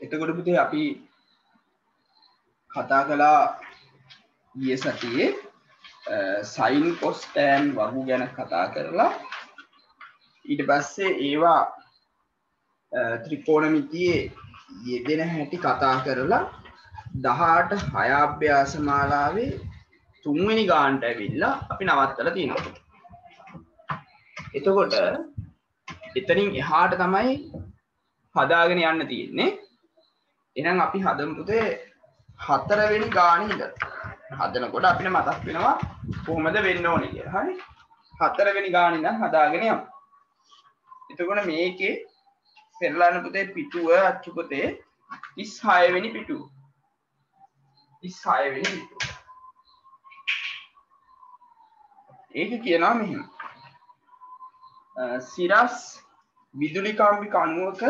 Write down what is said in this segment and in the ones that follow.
එතකොට පුතේ අපි කතා කළා ඊයේ සතියේ sin cos tan වගු ගැන කතා කරලා ඊට පස්සේ ඒවා ත්‍රිකෝණමිතියේ යෙදෙන හැටි කතා කරලා 18 6 අභ්‍යාස මාලාවේ 3 වෙනි ගානට ඇවිල්ලා අපි නවත්තලා තියෙනවා. එතකොට එතනින් එහාට තමයි හදාගෙන යන්න තියෙන්නේ. එහෙනම් අපි හදමු පුතේ 4 වෙනි ගානේ ඉඳලා. හදනකොට අපිට මතක් වෙනවා කොහොමද වෙන්න ඕනේ කියලා. හරි? 4 වෙනි ගානේ ඉඳන් හදාගෙන යමු. එතකොට මේකේ පෙරලන පුතේ පිටුව අච්චු පුතේ 36 වෙනි පිටුව. 36 වෙනි පිටුව. ඒක කියනවා මෙහෙම. සිරස් විදුලි කම්බි කණුවක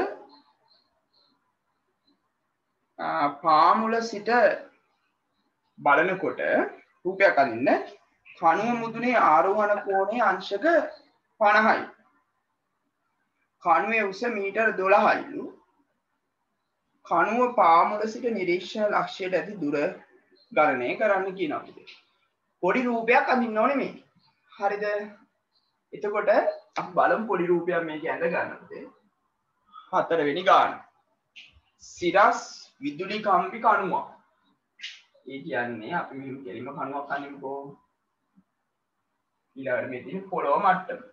පාමුල සිට බලනකොට රූපයක් අඳින්න කණුව මුදුනේ ආරෝහණ කෝණයේ අංශක 50යි. කණුවේ උස මීටර 12යිලු. කණුව පාමුල සිට නිරීක්ෂණ ලක්ෂයට ඇති දුර ගණනය කරන්න කියනවා පුතේ. පොඩි රූපයක් අඳින්න ඕනේ මේක. හරිද? එතකොට අපි බලමු පොඩි රූපයක් මේක ඇඳ ගන්න පුතේ. 4 වෙනි ගාන. සිරස් විදුලි කම්බි කණුවක්. ඒ කියන්නේ අපි මෙහෙම කෙලිම කණුවක් අඳින්නකෝ. ඊළඟට මේ තියෙන පොළොව මට්ටම.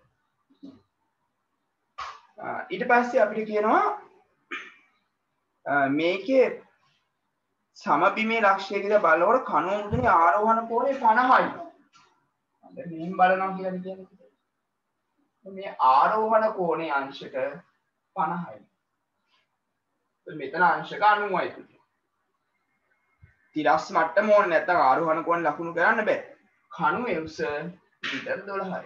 ඊට පස්සේ අපිට කියනවා මේකේ සමබිමේ ලක්ෂය කියලා බලනකොට කණුව මුදුනේ ආරෝහණ කෝණය 50යි. දැන් මෙහෙම බලනවා කියලා කියන්නේ. මේ ආරෝහණ කෝණයේ අංශක 50යි. මෙතන අංශක 90යි. තිරස් මට්ටම ඕනේ නැත්නම් ආරෝහණ කෝණ ලකුණු කරන්න බෑ. කණුවේ උස මීටර 12යි.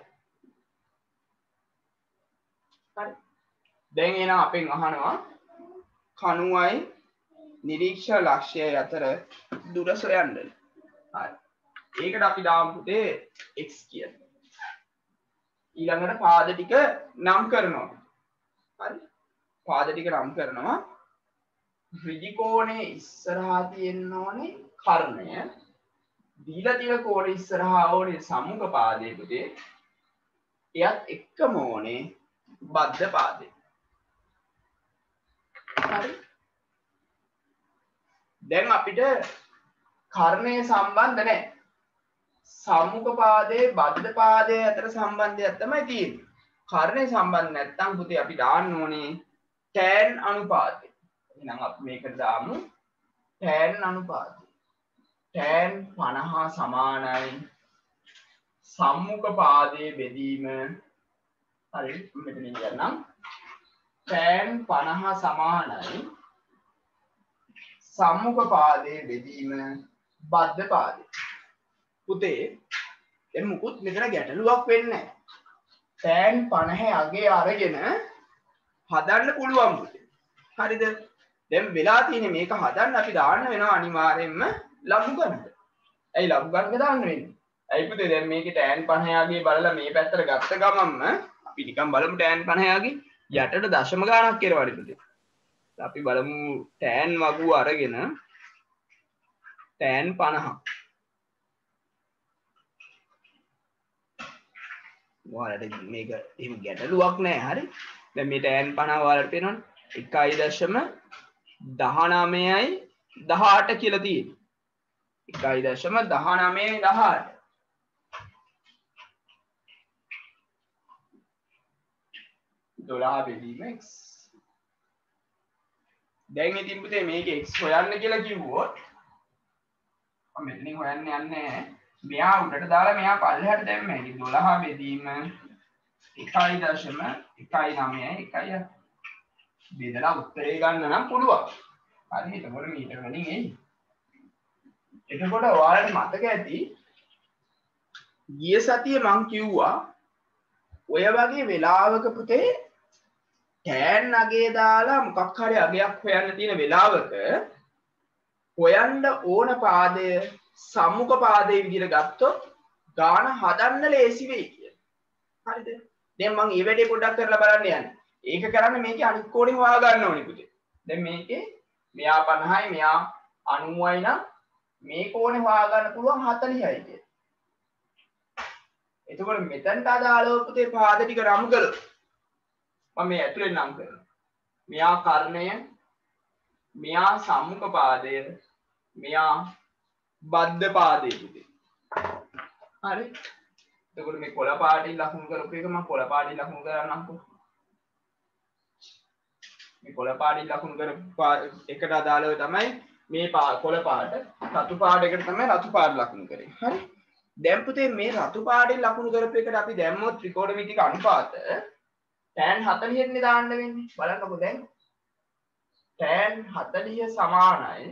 හරි. දැන් එන අපෙන් අහනවා කණුවයි නිරීක්ෂණ ලක්ෂ්‍යය අතර දුර සොයන්න. හරි. ඒකට අපි දාමු පුතේ x කියලා. ඊළඟට පාද ටික නම් කරනවා. හරි. පාද ටික නම් කරනවා. ඍජු කෝණේ ඉස්සරහා තියෙන්න ඕනේ කර්ණය. දීලා තියෙන කෝණේ ඉස්සරහා ඕනේ සම්මුඛ පාදයේ පුතේ. එයත් එක්කම ඕනේ බද්ධ පාදේ. හරි. දැන් අපිට කර්ණය සම්බන්ධ නැහැ. සම්මුඛ පාදයේ බද්ධ පාදයේ අතර සම්බන්ධයක් තමයි තියෙන්නේ. කර්ණය සම්බන්ධ නැත්නම් පුතේ අපි දාන්න ඕනේ tan අනුපාතය. එහෙනම් අපි මේකට දාමු tan අනුපාතය. tan 50 සමානයි සම්මුඛ පාදයේ බෙදීම. හරි මෙතන ඉන්නම් tan 50 සමානයි සම්මුඛ පාදයේ බෙදීම බද්ධ පාදේ. පුතේ දැන් මුකුත් මෙතන ගැටලුවක් වෙන්නේ නැහැ. tan 50 අගේ අරගෙන හදන්න පුළුවන් පුතේ. හරිද? දැන් වෙලා තියෙන්නේ මේක හදන්න අපි දාන්න වෙනවා අනිවාර්යෙන්ම ලඝු ගණක. ඇයි ලඝු ගණක දාන්න වෙන්නේ? ඇයි පුතේ දැන් මේකේ tan 50 අගේ බලලා මේ පැත්තට ගත්ත ගමන්ම අපි නිකන් බලමු tan 50 අගේ යටට දශම ගාණක් කරවන්නේ පුතේ. අපි බලමු tan වගු අරගෙන tan 50 ඔයාලට මේක එහෙම ගැටලුවක් නෑ. හරි. දැන් මේ tan 50 ඔයාලට පේනවනේ 1.19යි 18 කියලා තියෙන්නේ. 1.19යි 18. $12 බෙදීම x. දැන් ඉතින් පුතේ මේක x හොයන්න කියලා කිව්වොත් මම මෙතනින් හොයන්න යන්නේ නැහැ. මෙයා උඩට දාලා මෙයා පල්ලෙහාට දැම්මා. ඉතින් 12 බෙදීම 1.19යි 1. බෙදලා උත්තරේ ගන්න නම් පුළුවන්. හරි. එතකොට මීටර වලින් එයි. එතකොට ඔයාලට මතක ඇති ගිය සතියේ මං කිව්වා ඔය වගේ වෙලාවක පුතේ tan අගේ දාලා මොකක් හරි අගයක් හොයන්න තියෙන වෙලාවක හොයන්න ඕන පාදය සම්මුඛ පාදයේ විදිහට ගත්තොත් ගාන හදන්න ලේසි වෙයි කියලා. හරිද? දැන් මම මේ වැඩේ පොඩ්ඩක් කරලා බලන්න යන්නේ. ඒක කරන්නේ මේකේ අනිත් කෝණේ හොයා ගන්න ඕනේ පුතේ. දැන් මේකේ මෙයා 50යි මෙයා 90යි නම් මේ කෝණේ හොයාගන්න පුළුවන් 40යි කියලා. එතකොට මෙතනට අදාළව පුතේ පාද ටික නම් කළොත් මම මේ ඇතුලෙන් නම් කරනවා. මෙයා කර්ණය, මෙයා සම්මුඛ පාදය, මෙයා බද්ධ පාදය පුතේ. හරි. එතකොට මේ කොළ පාටින් ලකුණු කරපු එක මම කොළ පාටින් ලකුණු කරන්නම්කෝ. මේ කොළ පාටින් ලකුණු කරපු එකට අදාළව තමයි මේ කොළ පාට, රතු පාට එකට තමයි රතු පාට ලකුණු කරේ. හරි. දැන් පුතේ මේ රතු පාටින් ලකුණු කරපු එකට අපි දැම්මොත් ත්‍රිකෝණමිතික අනුපාත tan 40 නේ දාන්න වෙන්නේ. බලන්නකෝ දැන්. tan 40 සමානයි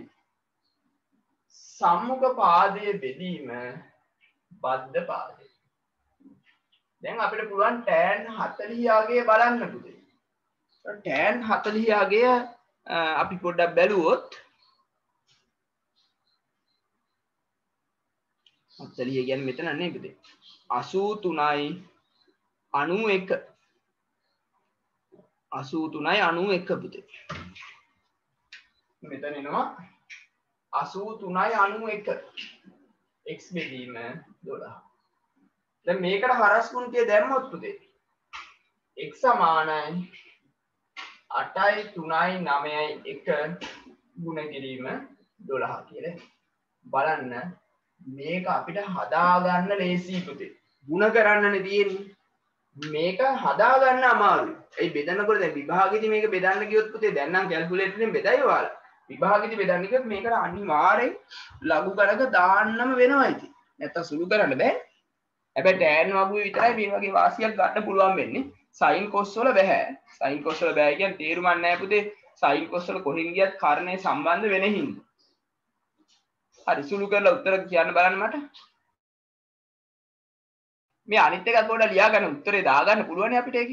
සම්මුඛ පාදයේ බෙදීම බද්ධ පාදය. දැන් අපිට පුළුවන් tan 40 අගය බලන්න පුතේ. tan 40 අගය අපි පොඩ්ඩක් බැලුවොත් 40 කියන්නේ මෙතන නේ පුතේ. 83යි 91. 83යි 91 පුතේ. මෙතන එනවා 83යි 91. x බෙදීම 12. දැන් මේකට හරස් කුණිතිය දැම්මොත් පුතේ x සමානයි 8යි 3යි 9යි 1 ගුණ කිරීම 12 කියලා. බලන්න මේක අපිට හදාගන්න ලේසි පුතේ. ගුණ කරන්නනේ තියෙන්නේ. මේක හදාගන්න අමාරුයි. ඒ බෙදනකොට දැන් විභාගෙදි මේක බෙදන්න ගියොත් පුතේ දැන් නම් කැල්කියුලේටරෙන් බෙදයි ඔයාලා. විභාගෙදි බෙදන්න ගියොත් මේකට අනිවාර්යෙන් ලඝු ගණක දාන්නම වෙනවා ඉතින්. නැත්තම් සුළු කරන්න බෑ. හැබැයි tan වගුවේ විතරයි මේ වගේ වාසියක් ගන්න පුළුවන් වෙන්නේ. sin cos වල බෑ. sin cos වල බෑ කියන්නේ තේරුමක් නැහැ පුතේ. sin cos වල කොහෙන් ගියත් කර්ණය සම්බන්ධ වෙන හින්දා. හරි සුළු කරලා උත්තර කියන්න බලන්න මට. මේ අනිත් එකත් පොඩ්ඩක් ලියා ගන්න උත්තරේ දාගන්න පුළුවන් අපිට ඒකේ.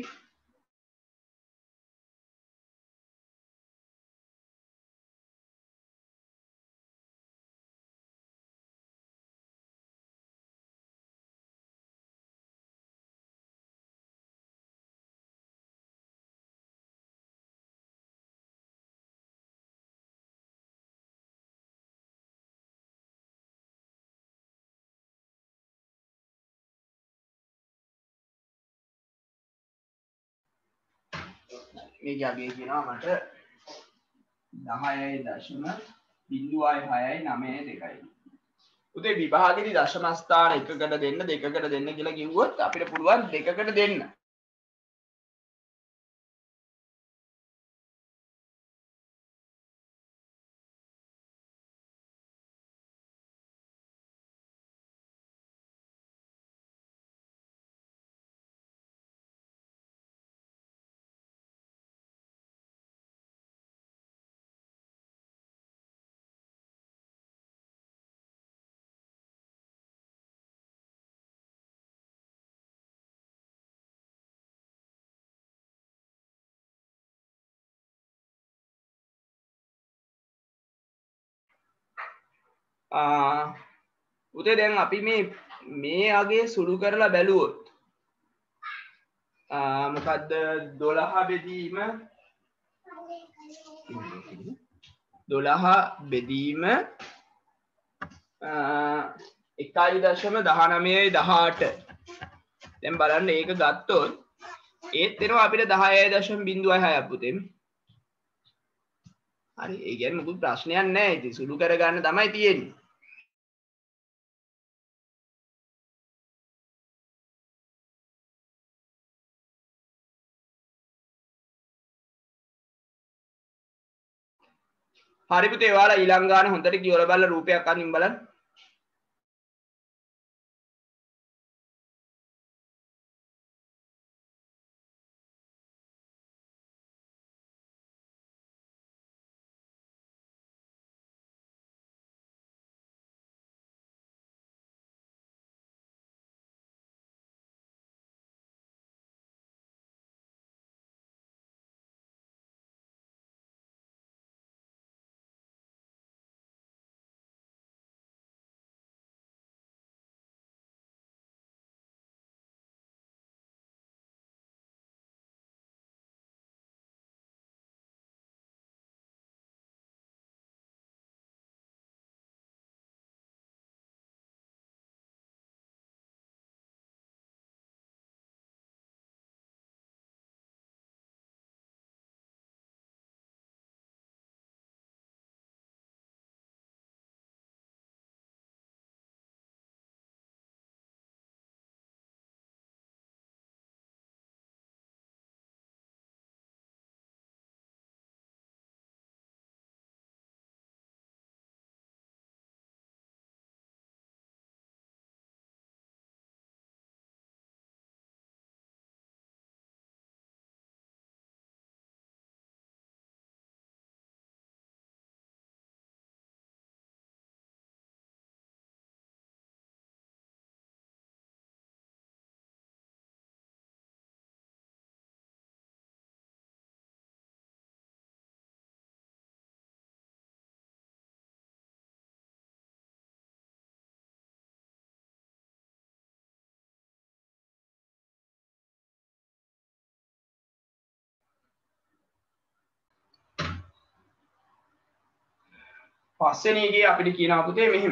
මේක යගේ කියනවා මට 10.06.9.2යි. උදේ විභාගෙදි දශම ස්ථාන එකකට දෙන්න දෙකකට දෙන්න කියලා කිව්වොත් අපිට පුළුවන් දෙකකට දෙන්න. උදේ දැන් අපි මේ අගේ සුළු කරලා බැලුවොත් මොකද්ද 12 බෙදීම 1.1918 දැන් බලන්න ඒක ගත්තොත් ඒත් එනවා අපිට 10.06ක් පුතේ. හරි ඒ කියන්නේ මොකුත් ප්‍රශ්නයක් නැහැ. ඉතින් සුළු කරගන්න තමයි තියෙන්නේ. හරි පුතේ ඔයාලා ඊළඟ ගාන හොඳට කියවලා බලලා රූපයක් අඳින් බලන්න. පස්වෙනි එකේ අපිට කියනවා පුතේ මෙහෙම.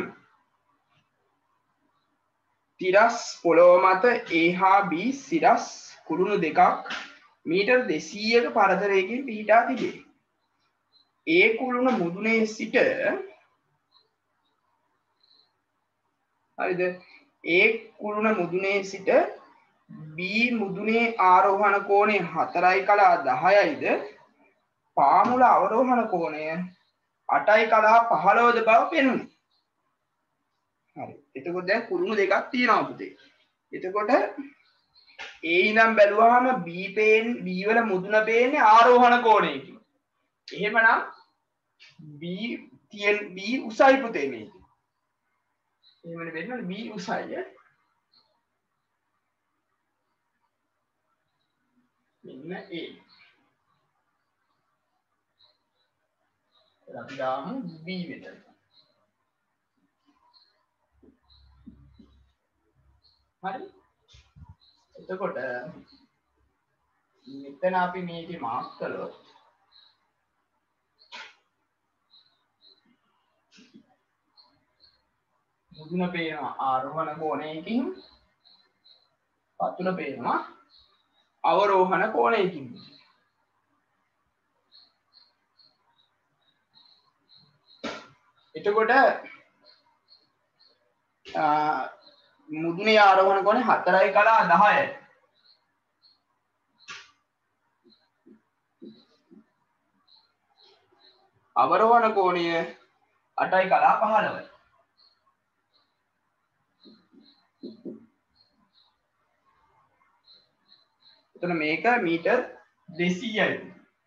තිරස් පොළොව මත A හා B සිරස් කුළුණු දෙකක් මීටර් 200ක පරතරයකින් පිහිටා තිබේ. A කුළුණ මුදුනේ සිට හරිද? A කුළුණ මුදුනේ සිට B මුදුනේ ආරෝහණ කෝණය 4:10යිද පාමුල අවරෝහණ කෝණය 8:15ද බව පෙනුනි. හරි. එතකොට දැන් කුළුණු දෙකක් තියෙනවා පුතේ. එතකොට A ඉඳන් බැලුවාම B වල මුදුන පේන්නේ ආරෝහණ කෝණයකින්. එහෙමනම් B උසයි පුතේ මේක. එහෙමනේ වෙන්නේ B උසයි. මෙන්න A. අපි දාමු B මෙතන. හරි. එතකොට මෙතන අපි මේකේ මාක් කළොත් මුදුන පේනවා ආරෝහණ කෝණයකින් පතුල පේනවා අවරෝහණ කෝණයකින්. එතකොට මුදුනේ ආරෝහණ කෝණය 4:10යි. අවරෝහණ කෝණය 8:15යි. එතන මේක මීටර් 200යි.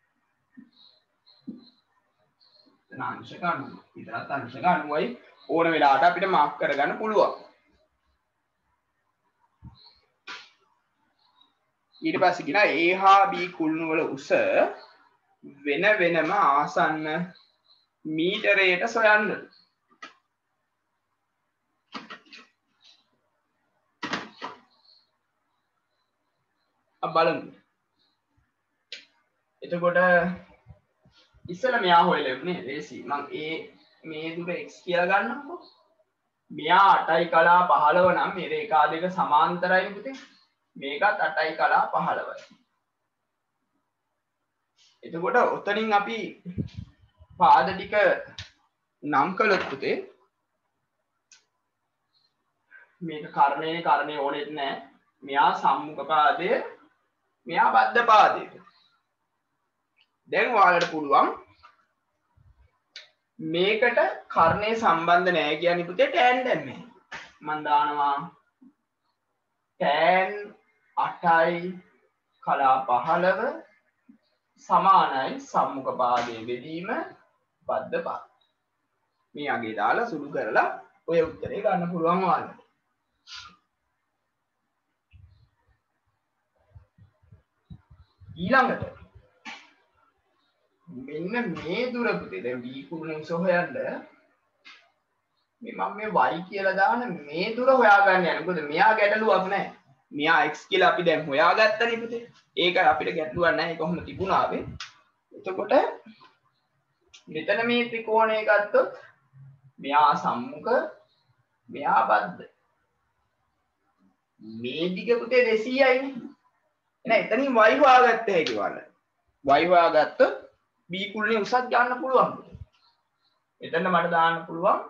එතන අංශක 90. විතරක් අංශක 90යි ඕන වෙලාවට අපිට මාක් කරගන්න පුළුවන්. ඊට පස්සේ කියනවා A හා B කුළුණු වල උස වෙන වෙනම ආසන්න මීටරයට සොයන්න. බලමු. එතකොට ඉස්සෙල්ලා මෙයා හොයලා ඉන්නේ ලේසි. මම මේ දුර x කියලා ගන්නකො. මෙයා 8:15 නම් මේ රේඛා දෙක සමාන්තරයි පුතේ. මේකත් 8:15යි. එතකොට ඔතනින් අපි පාද ටික නම් කළොත් පුතේ මේක කර්ණය ඕනෙත් නැහැ. මෙයා සම්මුඛ පාදය, මෙයා බද්ධ පාදය. දැන් ඔයාලට පුළුවන් මේකට කර්ණය සම්බන්ධ නැහැ කියන්නේ පුතේ tan දැම්මේ. මම දානවා tan 8:15 සමානයි සම්මුඛ පාදයේ බෙදීම බද්ධ පාද. මේ අගේ දාලා සුළු කරලා ඔය උත්තරේ ගන්න පුළුවන් ඔයාලට. ඊළඟට මෙන්න මේ දුර පුතේ දැන් B කුළුණ උස හොයන්න මම මේ y කියලා දාන මේ දුර හොයාගන්න යන්නේ. මොකද මෙයා ගැටලුවක් නැහැ. මෙයා x කියලා අපි දැන් හොයාගත්තනේ පුතේ. ඒක අපිට ගැටලුවක් නැහැ. ඒක කොහොම තිබුණාවේ. එතකොට මෙතන මේ ත්‍රිකෝණය ගත්තොත් මෙයා සම්මුඛ, මෙයා බද්ධ. මේ දිග පුතේ 200යිනේ. එහෙනම් එතනින් y හොයාගත්ත හැකි වල. y හොයාගත්තොත් b කුළුණේ උසත් ගන්න පුළුවන්. එතන මට දාන්න පුළුවන්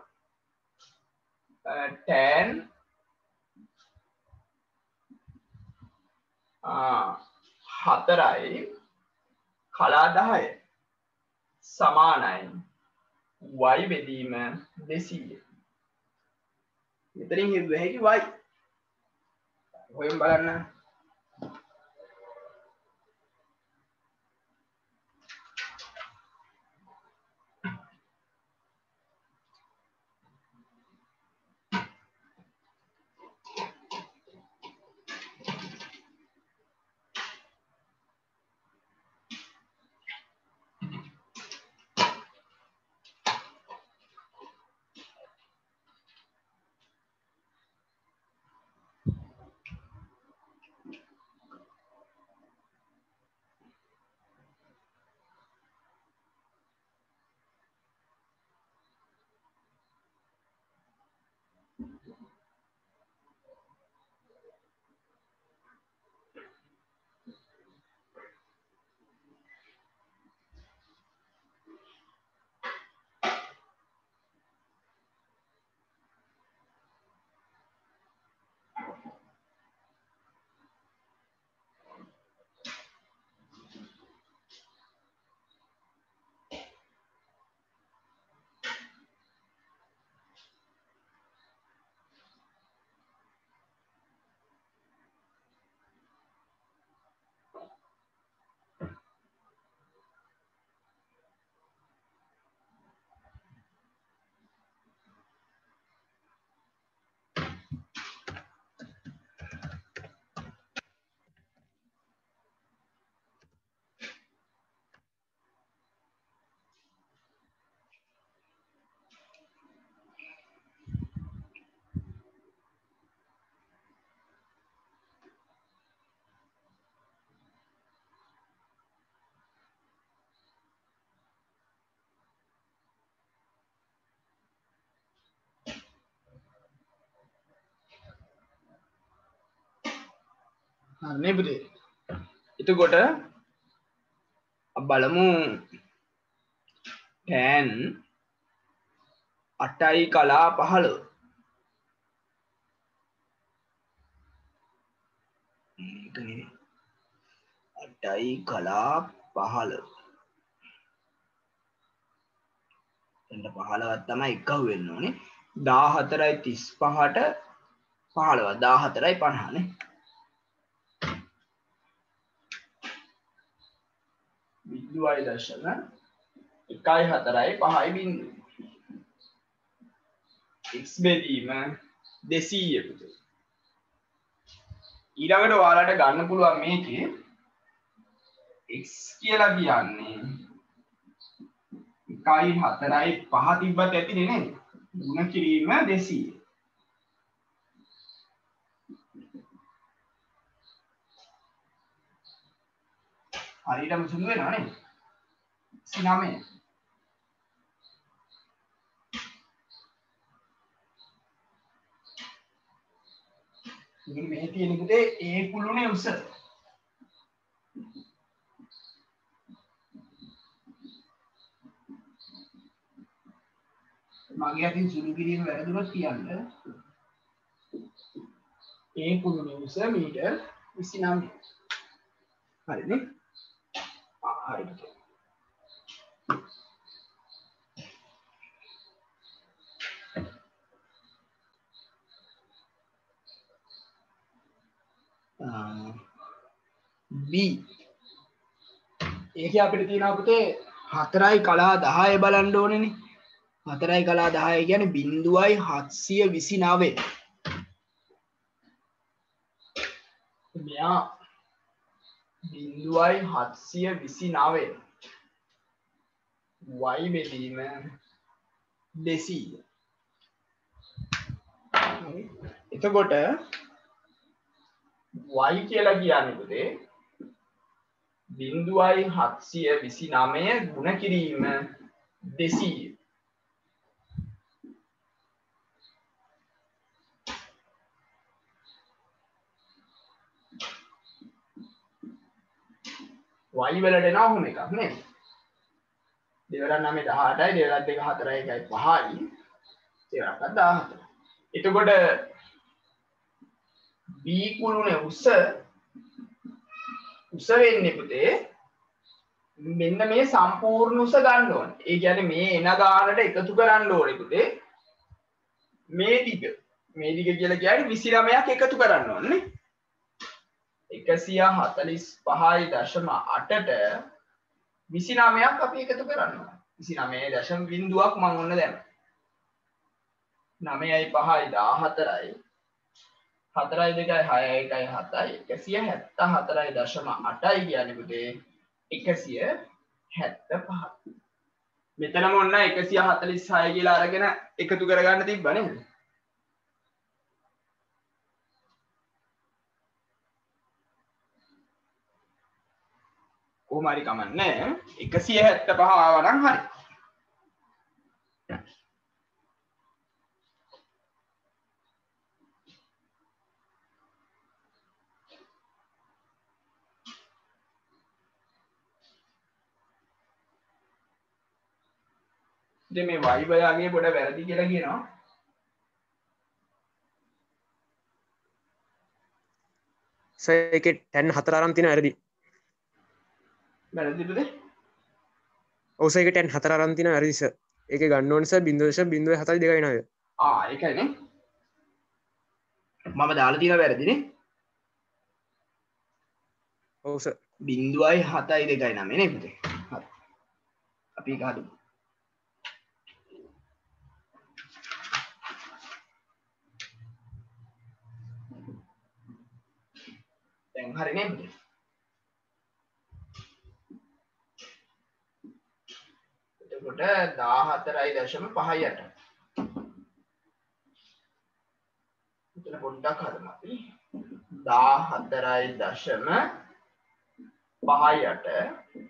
tan 4යි කලා 10 සමානයි y බෙදීම 200. මෙතනින් හෙව්ව හැකි y. හොයමු බලන්න. හරිනේ පුතේ. එතකොට බලමු tan 8යි කලා 15. මේකනේ 8යි කලා 15. එන්න 15ක් තමයි එකව වෙන්න ඕනේ. 14යි 35ට 15 14යි 50 නේ. බිඳුවයි දශම 1යි 4යි 5යි බිඳුව. x බෙදීම 200 පුතේ. ඊළඟට ඔයාලට ගන්න පුළුවන් මේකේ x කියලා කියන්නේ 1යි 4යි 5 තිබ්බත් ඇතිනේ නේද? ಗುಣ කිරීම 200. හරියටම සුළු වෙනවා නේද? 9. ඉතින් මේ තියෙන පුතේ a කුළුනේ උස. මගේ අතින් සුළු කිරීම වැරදුනොත් කියන්න. a කුළුනේ උස මීටර් 29. හරිනේ? හරිද? B ඒකේ අපිට තියෙනවා පුතේ 4යි කලා 10 බලන්න ඕනේනේ. 4යි කලා 10 කියන්නේ 0.729. මෙයා 0.729 y බෙදීම 200. එතකොට y කියලා කියන්නේ පුතේ 0.729 ගුණ කිරීම 200. y වලට එනවා ඔහොම එකක් නේද? 2 9 18යි 2 2 4යි 1යි 5යි 17. එතකොට b කුළුනේ උස වෙන්නේ පුතේ මෙන්න මේ සම්පූර්ණ උස ගන්න ඕනේ. ඒ කියන්නේ මේ එන ගානට එකතු කරන්න ඕනේ පුතේ. මේ දිග කියලා කියන්නේ 29ක් එකතු කරන්න ඕනේ. 145.8ට 29ක් අපි එකතු කරන්න ඕනේ. 29 බිඳුවක් මම ඔන්න දැම්මා. 9යි 5යි 14යි 4යි 2යි 6යි 1යි 7යි 174.8යි කියන්නේ පුතේ 175. මෙතනම ඔන්න 146 කියලා අරගෙන එකතු කරගන්න තිබ්බා නේද? කොහොම හරි කමන්නේ 175 ආවා නම් හරි. ඉතින් මේ වයිබයාගේ පොඩ වැරදි කියලා කියනවා. සර් ඒකේ tan 4 අරන් තියෙන වැරදි. වැරදිද? ඔව් සර් ඒකේ tan 4 අරන් තියෙන වැරදි සර්. ඒකේ ගන්න ඕනේ සර් 0.042 ඒකයිනේ. මම දාලා තියෙන වැරදිනේ. ඔව් සර්. 0.72 නේ පුතේ. හරි. අපි ඒක හදමු. දැන් හරි නේද? එතකොට 14.58. මෙතන පොඩ්ඩක් හදමු අපි. 14.58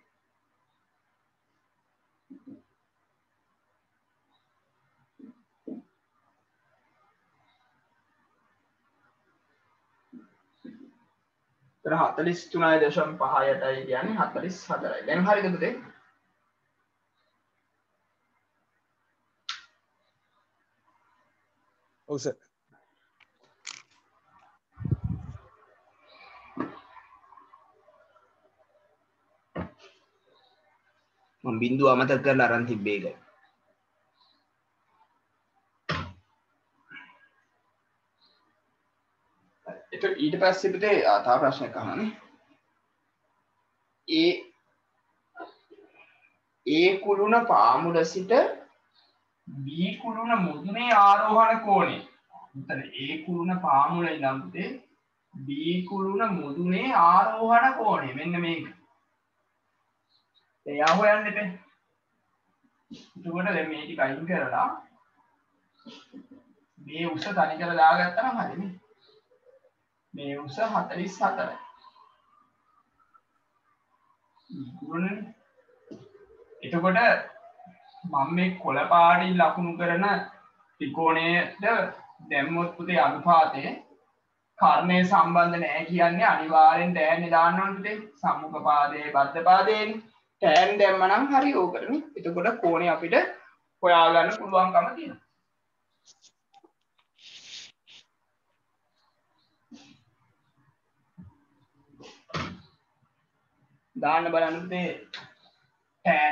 43.58 කියන්නේ 44යි. දැන් හරිද පුතේ? ඔව් සර්. මම බිඳුව අමතක කරලා අරන් තිබ්බේ ඒකයි. ඊට පස්සේ පුතේ තව ප්‍රශ්නයක් අහන්නේ. A කුළුණ පාමුල සිට B කුළුණ මුදුනේ ආරෝහණ කෝණය. උතන A කුළුණ පාමුල ඉඳන් පුතේ B කුළුණ මුදුනේ ආරෝහණ කෝණය. මෙන්න මේක. එයා හොයන්න ඉතින්. එතකොට දැන් මේ ටික අයින් කරලා මේ උස තනි කරලා දාගත්තා නම් හරිනේ. මේ උස 44යි. එතකොට මම මේ කොළ පාටින් ලකුණු කරන ත්‍රිකෝණයට දැම්මොත් පුතේ අනුපාතය කර්ණය සම්බන්ධ නැහැ කියන්නේ අනිවාර්යෙන් tan දාන්න ඕනේ පුතේ. සම්මුඛ පාදයේ බද්ධ පාදයේනේ. tan දැම්මනම් හරි ඕකටනේ. එතකොට කෝණය අපිට හොයාගන්න පුළුවන්කම තියෙනවා. දාන්න බලන්න පුතේ tan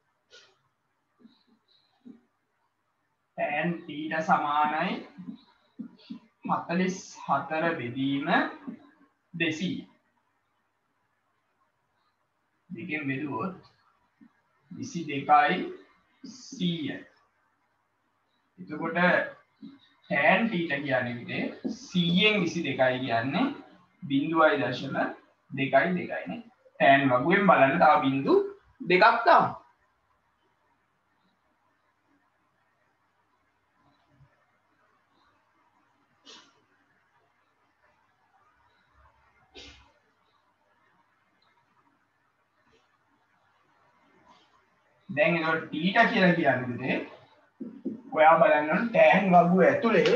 θ සමානයි 44 බෙදීම 200. දෙකෙන් බෙදුවොත් 22යි 100. එතකොට tan θ කියන්නේ පුතේ 100න් 22යි කියන්නේ 0.22යි නේ. tan වගුවෙන් බලන්න තව බිංදු දෙකක් දාමු. දැන් ඒකට θ කියලා කියන්නේ පුතේ ඔයා බලන්න ඕන tan වගුව ඇතුලේ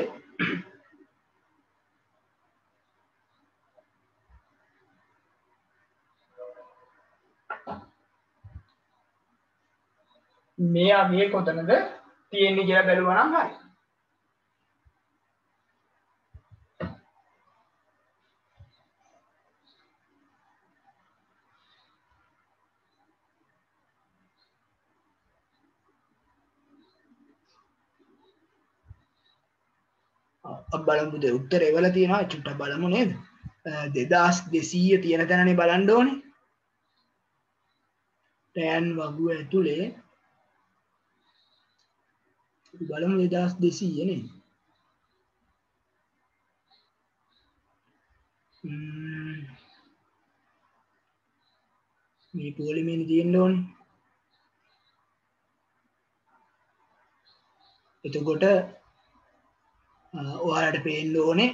මේ අගේ කොතනද තියෙන්නේ කියලා බැලුවා නම් හරි. බලමු පුතේ උත්තරේ වල තියෙනවා චුට්ටක් බලමු නේද? 2200 තියෙන තැනනේ බලන්න ඕනේ. tan වගුව ඇතුලේ බලමු 2200 නේ. මේ පොලිමේනි තියෙන්න ඕනේ. එතකොට ඔයාලට පේන්න ඕනේ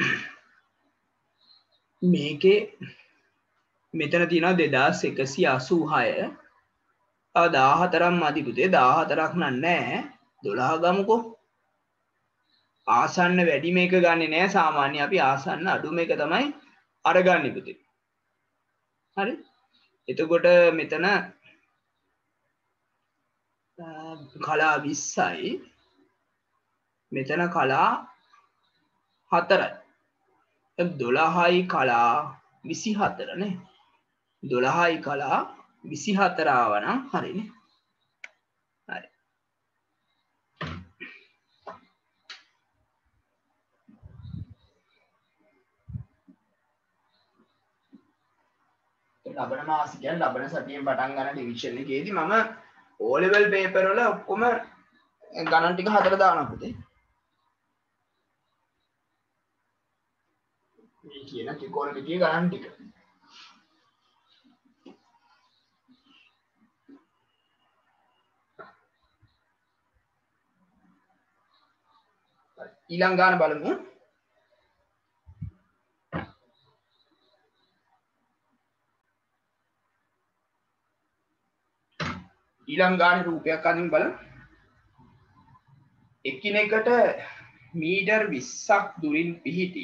මේකේ මෙතන තියෙනවා 2186. තව 14ක් මදි පුතේ. 14ක් නෑ 12 ගමුකෝ. ආසන්න වැඩි මේක ගන්නෙ නෑ සාමාන්‍ය අපි ආසන්න අඩු මේක තමයි අරගන්නේ පුතේ. හරි? එතකොට මෙතන කලා 20යි මෙතන කලා 4යි 12යි කලා 24 නේ 12යි කලා 24 ආවනම් හරිනේ හරි ලබන මාසිකයන් ලබන සතියෙන් පටන් ගන්න ඩිවිෂන් එකේදී මම O level paper වල ඔක්කොම ගණන් ටික හතර දානවා පුතේ මේ කියන ත්‍රිකෝණමිතිය ගණන් ටික ඊළඟ ගාන බලමු ඊළඟ ගානේ රූපයක් අඳින්න බලමු එකිනෙකට මීටර් 20ක් දුරින් පිහිටි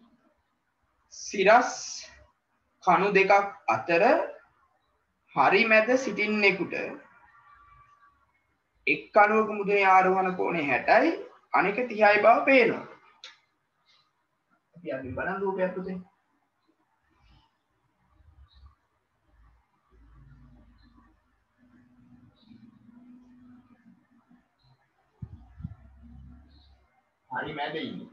සිරස් කණු දෙකක් අතර හරි මැද සිටින්නෙකුට එක් කණුවක මුදුනේ ආරෝහණ කෝණය 60යි අනෙක 30යි බව පේනවා. අපි අඳින්න බලන්න රූපයක් පුතේ. හරි මැද ඉන්නේ.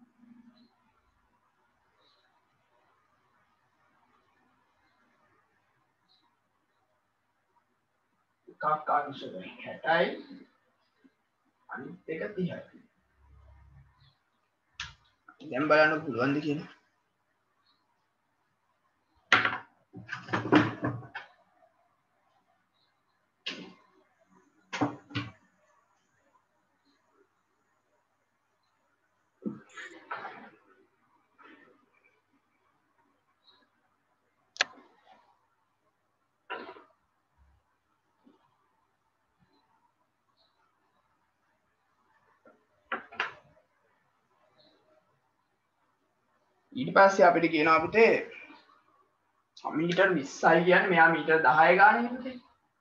එකක් අංශක 60යි අනිත් එක 30යි. දැන් බලන්න පුළුවන්ද කියලා. ඊට පස්සේ අපිට කියනවා පුතේ මීටර් 20යි කියන්නේ මෙයා මීටර් 10 ගානේ පුතේ.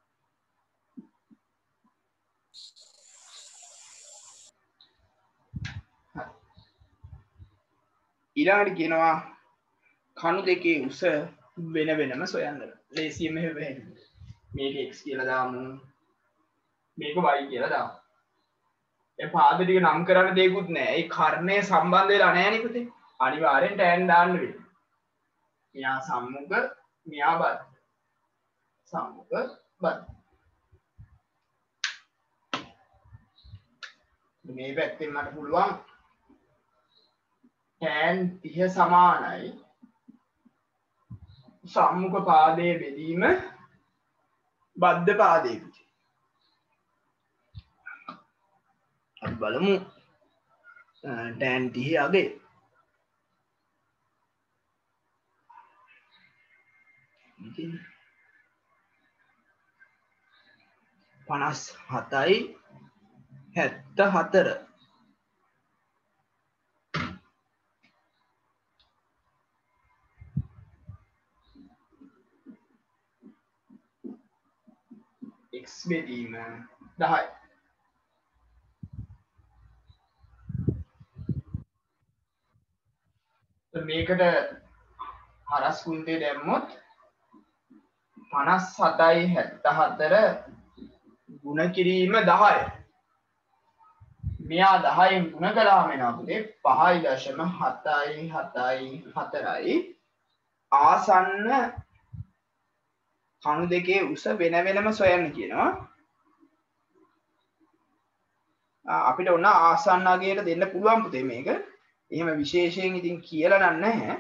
ඊළඟට කියනවා කණු දෙකේ උස වෙන වෙනම සොයන්න. ලේසියෙන් මෙහෙම වෙහෙන්න. මේක x කියලා දාමු. මේක y කියලා දාමු. ඒ පාද ටික නම් කරන්න දෙයක්වත් නැහැ. ඒ කර්ණය සම්බන්ධ වෙලා නැහැ නේ පුතේ. අනිවාර්යෙන් tan දාන්න වෙනවා. මෙයා සම්මුඛ මෙයා බද්ධ. සම්මුඛ බද්ධ. මේ පැත්තෙන් මට පුළුවන් tan 30 සමානයි සම්මුඛ පාදයේ බෙදීම බද්ධ පාදයේ පුතේ. අපි බලමු tan 30 අගේ 57යි 74 x බෙදීම 10යි මේකට හරස් කුන්තේ දැම්මොත් 57යි 74 ගුණ කිරීම 10යි. මෙයා 10න් ගුණ කළාම එනවා පුතේ 5.774යි ආසන්න කණු දෙකේ උස වෙන වෙනම සොයන්න කියනවා. අපිට ඕන ආසන්න අගයට දෙන්න පුළුවන් පුතේ මේක. එහෙම විශේෂයෙන් ඉතින් කියලා නැහැ.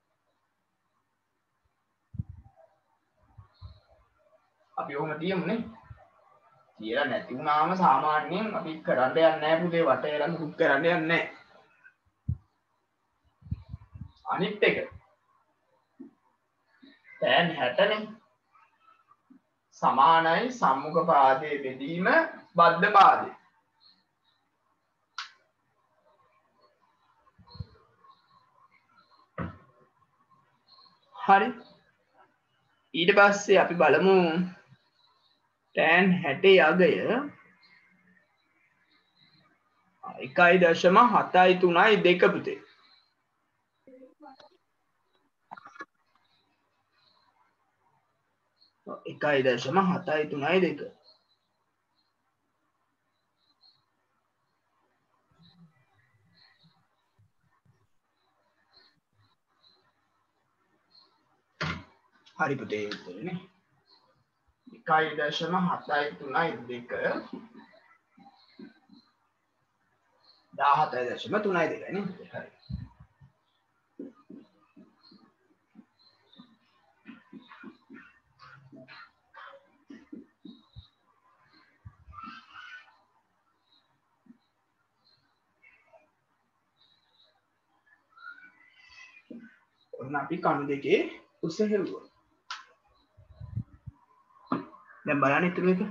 අපි ඔහොම තියමුනේ. කියලා නැති වුණාම සාමාන්‍යයෙන් අපි කරන්න යන්නේ නැහැ පුතේ වටේ ළඟ කුක් කරන්න යන්නේ නැහැ. අනිත් එක tan 60නේ සමානයි සම්මුඛ පාදයේ බෙදීම බද්ධ පාදේ. හරි ඊට පස්සේ අපි බලමු tan 60 අගය 1.73 පුතේ. එකයි දශම 7.32. හරි පුතේ උත්තරනේ 1.732 17.32 නේ. හරි. ඔන්න අපි කණු දෙකේ උස හෙව්වා. දැන් බලන්න ඉතුරු එක.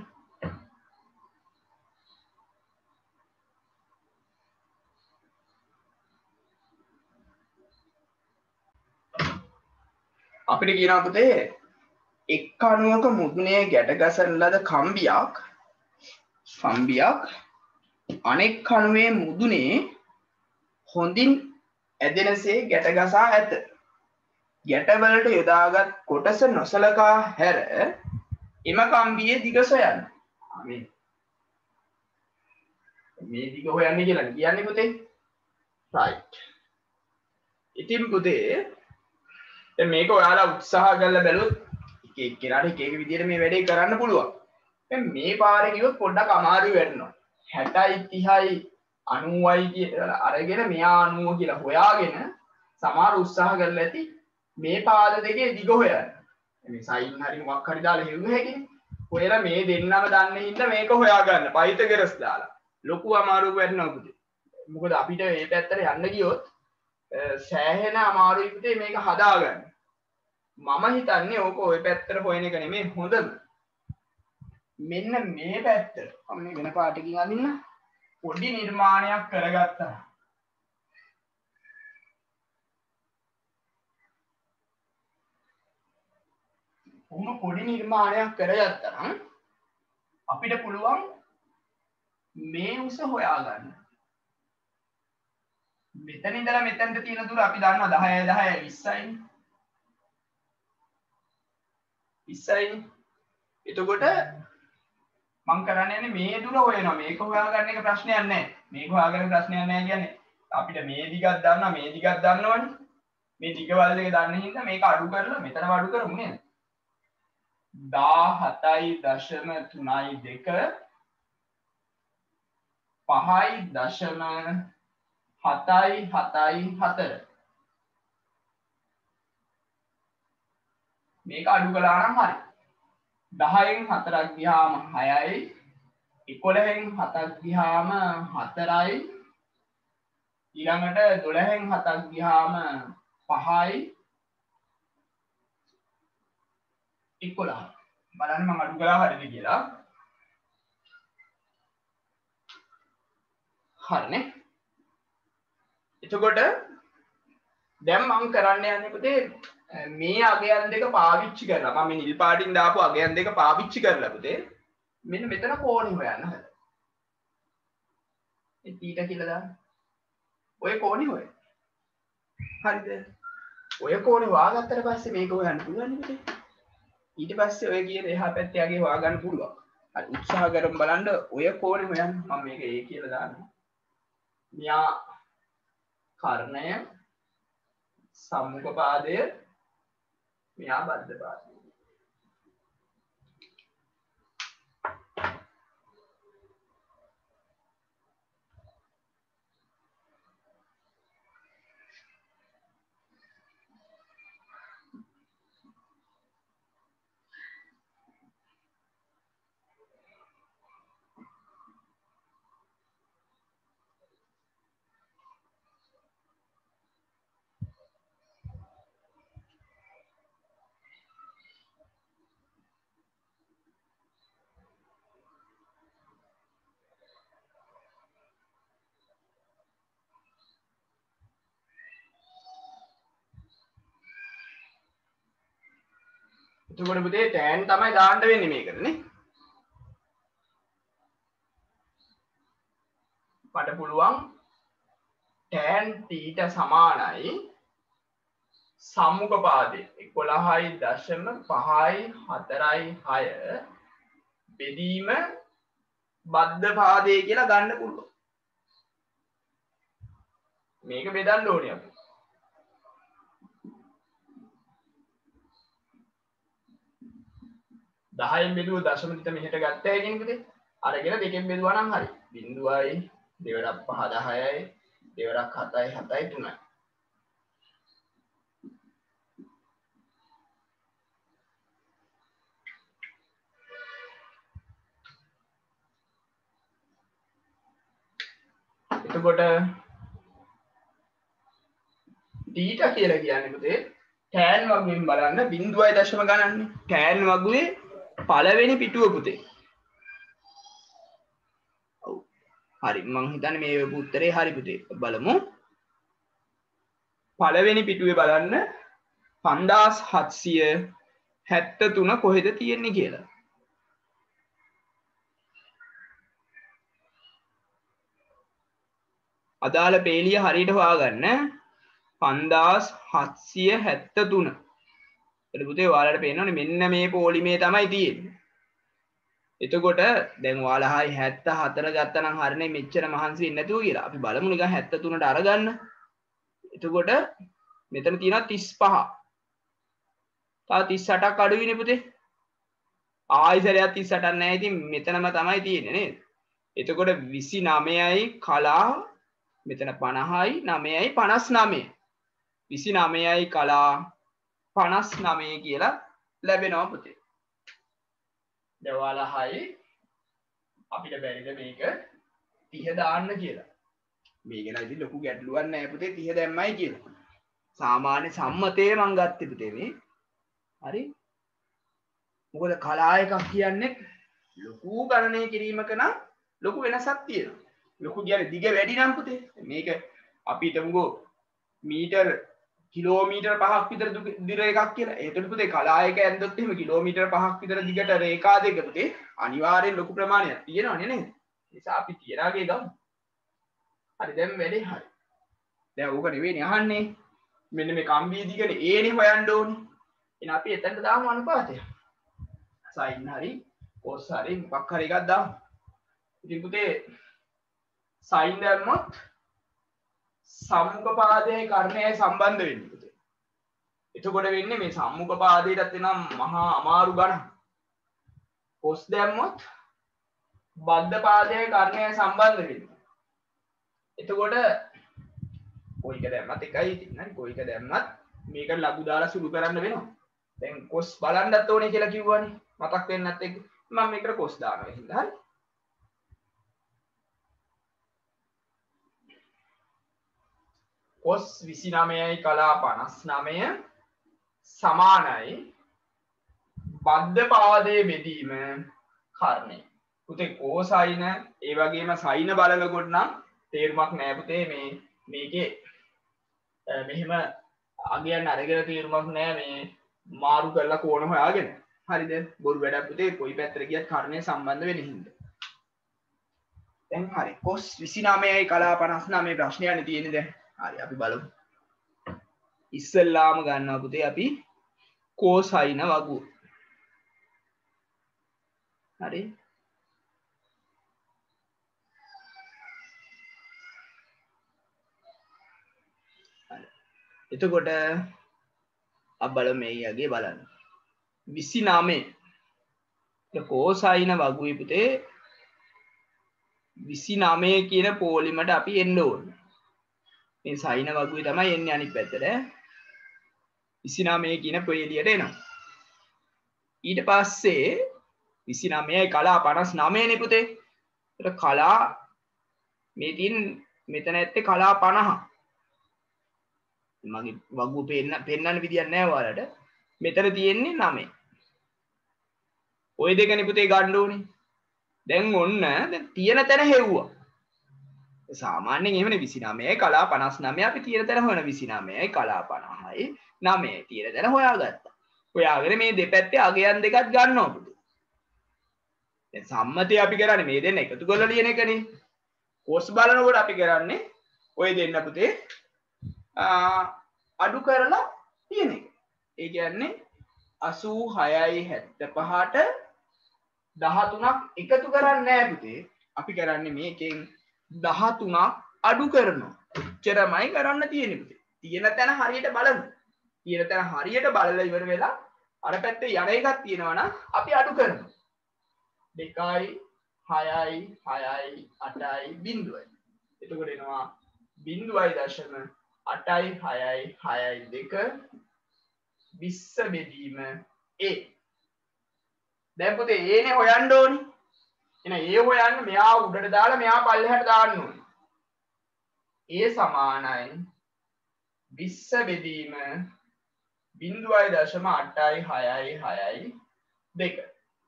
අපිට කියනවා පුතේ එක් කණුවක මුදුනේ ගැට ගසන ලද කම්බියක් අනෙක් කණුවේ මුදුනේ හොඳින් ඇදෙනසේ ගැට ගසා ඇත. ගැටවලට යොදාගත් කොටස නොසලකා හැර එම කම්බියේ දිග සොයන්න. මේ දිග හොයන්නේ කියලා කියන්නේ පුතේ. right. ඉතින් පුතේ දැන් මේක ඔයාලා උත්සාහ කරලා බැලුවොත් එක එක්කෙනාට එක එක විදිහට මේ වැඩේ කරන්න පුළුවන්. දැන් මේ පාරේ ගියොත් පොඩ්ඩක් අමාරුයි වෙනවා. 60යි 30යි 90යි කියලා අරගෙන මෙයා 90 කියලා හොයාගෙන සමහර උත්සාහ කරලා ඇති මේ පාද දෙකේ දිග හොයන්න. මේ සයින් හරි මොකක් හරි දාලා හෙව්ව හැකිනේ. ඔයලා මේ දෙන්නම දන්නේ හින්දා මේක හොයාගන්න. පයිතගරස් දාලා. ලොකු අමාරුවක් වෙනවා පුතේ. මොකද අපිට මේ පැත්තට යන්න ගියොත් සෑහෙන අමාරුයි පුතේ මේක හදාගන්න. මම හිතන්නේ ඕක ওই පැත්තට හොයන එක නෙමෙයි හොඳම. මෙන්න මේ පැත්ත. මම මේ වෙන පාටකින් අඳින්න. පොඩි නිර්මාණයක් කරගත්තා. කොහොම පොඩි නිර්මාණයක් කරගත්තා නම් අපිට පුළුවන් මේ උස හොයාගන්න. මෙතන ඉඳලා මෙතනට තියෙන දුර අපි දන්නවා 10යි 10යි 20යි. 20යි. එතකොට මම කරන්න යන්නේ මේ දුර හොයනවා. මේක හොයාගන්න එක ප්‍රශ්නයක් නැහැ. මේක හොයාගන්න ප්‍රශ්නයක් නැහැ කියන්නේ අපිට මේ දිගක් දන්නවා මේ දිගක් දන්නවනේ. මේ දිගවල දෙක දන්න හින්දා මේක අඩු කරලා මෙතනම අඩු කරමු නේද? 17.32 5.774 මේක අඩු කළා නම් හරි. 10න් 4ක් ගියාම 6යි 11න් 7ක් ගියාම 4යි ඊළඟට 12න් 7ක් ගියාම 5යි 11. බලන්න මම අඩු කළා හරිද කියලා. හරිනේ. එතකොට දැන් මම කරන්න යන්නේ පුතේ මේ අගයන් දෙක පාවිච්චි කරලා මම මේ නිල් පාටින් දාපු අගයන් දෙක පාවිච්චි කරලා පුතේ මෙන්න මෙතන කෝණි හොයන්න හදලා. ඒ θ කියලා දාන්න. ඔය කෝණි හොය. හරිද? ඔය කෝණි හොයාගත්තට පස්සේ මේක හොයන්න පුළුවන් පුතේ. ඊට පස්සේ ඔය කියන එහා පැත්තේ යගේ හොයාගන්න පුළුවන්. හරි උත්සාහ කරමු බලන්න ඔය කෝණේ හොයන්න. මම මේක A කියලා දානවා. මෙයා කර්ණය සම්මුඛ පාදය මෙයා බද්ධ පාදය. එතකොට පුතේ tan තමයි දාන්න වෙන්නේ මේකට නේ. මට පුළුවන් tan θ සමානයි සම්මුඛ පාදේ 11.546 බෙදීම බද්ධ පාදේ කියලා ගන්න පුළුවන්. මේක බෙදන්න ඕනේ අපි. 10න් බෙදුව දශම තිත මෙහෙට ගත්තා කියන පුතේ. අරගෙන දෙකෙන් බෙදුවා නම් හරි. 0යි 2.5 10යි 2.7යි 7යි 3යි. එතකොට θ කියලා කියන්නේ පුතේ tan වගුවෙන් බලන්න 0.0 ගණන්නේ. tan වගුවේ පළවෙනි පිටුව පුතේ. ඔව්. හරි මං හිතන්නේ මේ උත්තරේ හරි පුතේ. බලමු. පළවෙනි පිටුවේ බලන්න 5773 කොහෙද තියෙන්නේ කියලා. අදාළ පේලිය හරියට හොයාගන්න 5773. එතකොට පුතේ ඔයාලට පේනවනේ මෙන්න මේ පොලිමේ තමයි තියෙන්නේ. එතකොට දැන් ඔයාලා හයි 74 ගත්තා නම් හරිනේ මෙච්චර මහන්සි වෙන්නේ නැතුව කියලා. අපි බලමු නිකන් 73ට අරගන්න. එතකොට මෙතන තියෙනවා 35. තව 38ක් අඩුයිනේ පුතේ. ආයිසරයක් 38ක් නැහැ. ඉතින් මෙතනම තමයි තියෙන්නේ නේද? එතකොට 29යි කලා මෙතන 50යි 9යි 59. 29යි කලා 59 කියලා ලැබෙනවා පුතේ. දැන් ඔයාලා හයි අපිට බැරිද මේක 30 දාන්න කියලා. මේක නම් ඉතින් ලොකු ගැටලුවක් නැහැ පුතේ 30 දැම්මයි කියලා. සාමාන්‍ය සම්මතයේ මං ගත්තේ පුතේ මේ. හරි? මොකද කලා එකක් කියන්නේ ලොකු ගණනය කිරීමක නම් ලොකු වෙනසක් තියෙනවා. ලොකු කියන්නේ දිග වැඩි නම් පුතේ. මේක අපි හිතමුකෝ මීටර් කිලෝමීටර් 5ක් විතර දිග එකක් කියලා. ඒකට පුතේ කලා එක ඇන්දොත් එහෙම කිලෝමීටර් 5ක් විතර දිගට රේඛා දෙක පුතේ අනිවාර්යෙන් ලොකු ප්‍රමාණයක් තියෙනවනේ නේද? ඒ නිසා අපි තියනාගේ ගමු. හරි දැන් වැඩේ හරි. දැන් ඕක නෙවෙයිනේ අහන්නේ. මෙන්න මේ කම්බිය දිගනේ ඒනේ හොයන්න ඕනේ. එහෙනම් අපි එතනට දාමු අනුපාතය. sin හරි cos හරි මොකක් හරි එකක් දාමු. ඉතින් පුතේ sin දැම්මොත් සම්මුඛ පාදයේ කර්ණයයි සම්බන්ධ වෙන්නේ පුතේ. එතකොට වෙන්නේ මේ සම්මුඛ පාදයටත් එනම් මහා අමාරු ගණන්. cos දැම්මොත් බද්ධ පාදයේ කර්ණයයි සම්බන්ධ වෙන්නේ. එතකොට කොයික දැම්මත් එකයි ඉතින් හරි කොයික දැම්මත් මේකට ලඝු දාලා සුළු කරන්න වෙනවා. දැන් cos බලන්නත් ඕනේ කියලා කිව්වනේ. මතක් වෙන්නේ නැත් එක්ක මම මේකට cos දානවා එහෙනම් හරි. cos 29යි කලා 59 සමානයි බද්ධ පාදයේ බෙදීම කර්ණය. පුතේ cosine ඒ වගේම sin බලනකොට නම් තේරුමක් නෑ පුතේ මේකේ මෙහෙම අගයන් අරගෙන තේරුමක් නෑ මේ මාරු කරලා කෝණ හොයාගෙන. හරිද? බොරු වැඩක් පුතේ කොයි පැත්තට ගියත් කර්ණය සම්බන්ධ වෙන හින්දා. දැන් හරි cos 29යි කලා 59 ප්‍රශ්නයනේ තියෙන්නේ දැන්. හරි අපි බලමු. ඉස්සෙල්ලාම ගන්නවා පුතේ අපි cosine වගුව. හරි. එතකොට අප බලමු මේ යගේ බලන්න. 29 cosine වගුවේ පුතේ 29 කියන පොලිමට අපි එන්න ඕනේ. මේ sine වගුවේ තමයි එන්නේ අනිත් පැත්තට. 29 කියන පොලියට එනවා. ඊට පස්සේ 29යි කලා 59 නේ පුතේ. ඒතර කලා මේ තියෙන මෙතන ඇත්තේ කලා 50. මගේ වගුව පෙන්නන්න විදියක් නැහැ ඔයාලට. මෙතන තියෙන්නේ 9. ওই දෙකනේ පුතේ ගන්න ඕනේ. දැන් ඔන්න දැන් තියෙන තැන හෙව්වා. සාමාන්‍යයෙන් එහෙමනේ 29යි කලා 59 අපි තියෙන තැන හොයන 29යි කලා 50යි 9යි තියෙන තැන හොයාගත්තා. හොයාගෙන මේ දෙපැත්තේ අගයන් දෙකක් ගන්නවා පුතේ. දැන් සම්මතය අපි කරන්නේ මේ දෙන්න එකතු කරලා ලියන එකනේ. කොස් බලනකොට අපි කරන්නේ ඔය දෙන්න පුතේ අඩු කරලා තියෙන එක. ඒ කියන්නේ 86යි 75ට 13ක් එකතු කරන්නේ නැහැ පුතේ. අපි කරන්නේ මේකෙන් 13ක් අඩු කරනවා. එච්චරමයි කරන්න තියෙන්නේ පුතේ. තියෙන තැන හරියට බලමු. තියෙන තැන හරියට බලලා ඉවර වෙලා අර පැත්තේ යන එකක් තියෙනවා නම් අපි අඩු කරනවා. 2යි 6යි 6යි 8යි බිඳුවයි. එතකොට එනවා 0.8යි 6යි 6යි 2 20 බෙදීම a. දැන් පුතේ a නේ හොයන්න ඕනේ. එහෙනම් a හොයන්න මෙයා උඩට දාලා මෙයා පල්ලෙහාට දාන්න ඕනේ. a සමානයි 20 බෙදීම 0.8යි 6යි 6යි 2.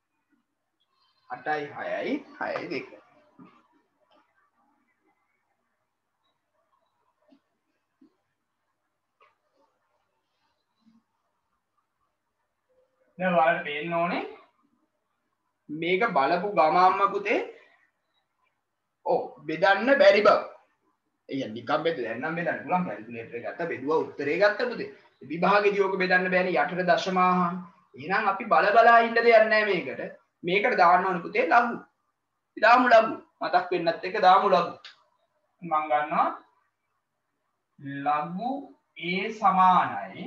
8යි 6යි 6යි 2. දැන් ඔයාලට පේන්න ඕනේ මේක බලපු ගමම්ම පුතේ බෙදන්න බැරි බව. ඒ කියන්නේ නිකම් දැන් නම් බෙදන්න පුළුවන් කැල්කියුලේටර් එක ගත්තා බෙදුවා උත්තරේ ගත්තා පුතේ. විභාගෙදී ඕක බෙදන්න බෑනේ යටට දශමාහාන. එහෙනම් අපි බලා ඉන්න දෙයක් නැහැ මේකට. මේකට දාන්න ඕනේ පුතේ ලඝු. දාමු ලඝු. මතක් වෙන්නත් එක දාමු ලඝු. මම ගන්නවා ලඝු a සමානයි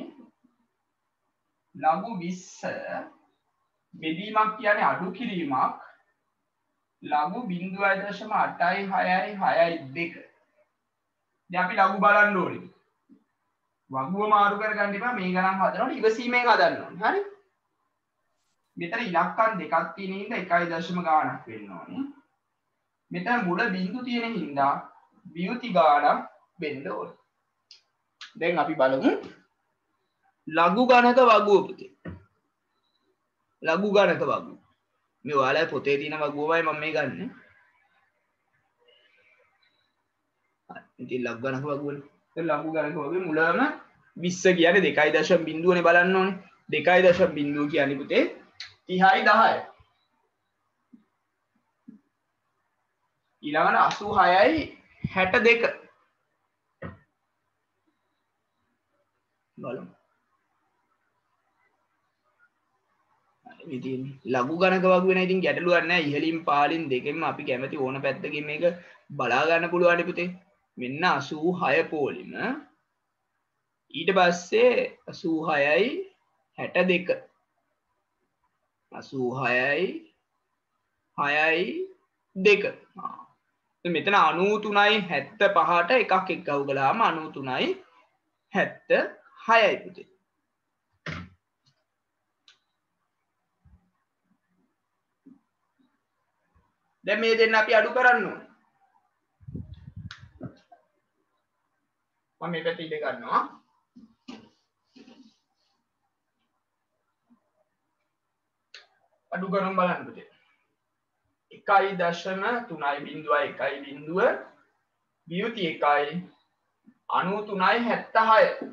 ලඝු 20 බෙදීමක් කියන්නේ අඩු කිරීමක් ලඝු 0.8යි 6යි 6යි 2. දැන් අපි ලඝු බලන්න ඕනේ. වගුව මාරු කරගන්න එපා මේ ගණන් හදනකොට ඉවසීමෙන් හදන්න ඕනේ. හරි? මෙතන ඉලක්කම් දෙකක් තියෙන හින්දා 1 ගාණක් වෙන්න ඕනේ. මෙතන මුල බිංදු තියෙන හින්දා වියුති ගාණක් වෙන්න ඕනේ. දැන් අපි බලමු ලඝු ගණක වගුව පුතේ. ලඝු ගණක වගුව. මේ ඔයාලා පොතේ තියෙන වගුවමයි මම මේ ගන්නෙ. ඉතින් ලඝු ගණක වගුවනේ. ලඝු ගණක වගුවේ මුලම 20 කියන්නේ 2.0 නේ බලන්න ඕනේ. 2.0 කියන්නේ පුතේ 30යි 10යි. ඊළඟට 86යි 62. බලමු. ඉතින් ලඝු ගණක වගුවේ නම් ඉතින් ගැටලුවක් නැහැ. ඉහළින් පාලින් දෙකෙන්ම අපි කැමති ඕන පැත්තකින් මේක බලා ගන්න පුළුවන් පුතේ. මෙන්න 86 පෝලිම ඊට පස්සේ 86යි 62 86යි 6යි 2 මෙතන 93යි 75ට එකක් එක්කව ගලාම 93යි 76යි පුතේ. දැන් මේ දෙන්න අපි අඩු කරන්න ඕනේ. මම මේ පැත්තේ ඉඳ ගන්නවා. අඩු කරමු බලන්න පුතේ. 1.3.1 බිඳුව වියුති 1යි 93යි 76.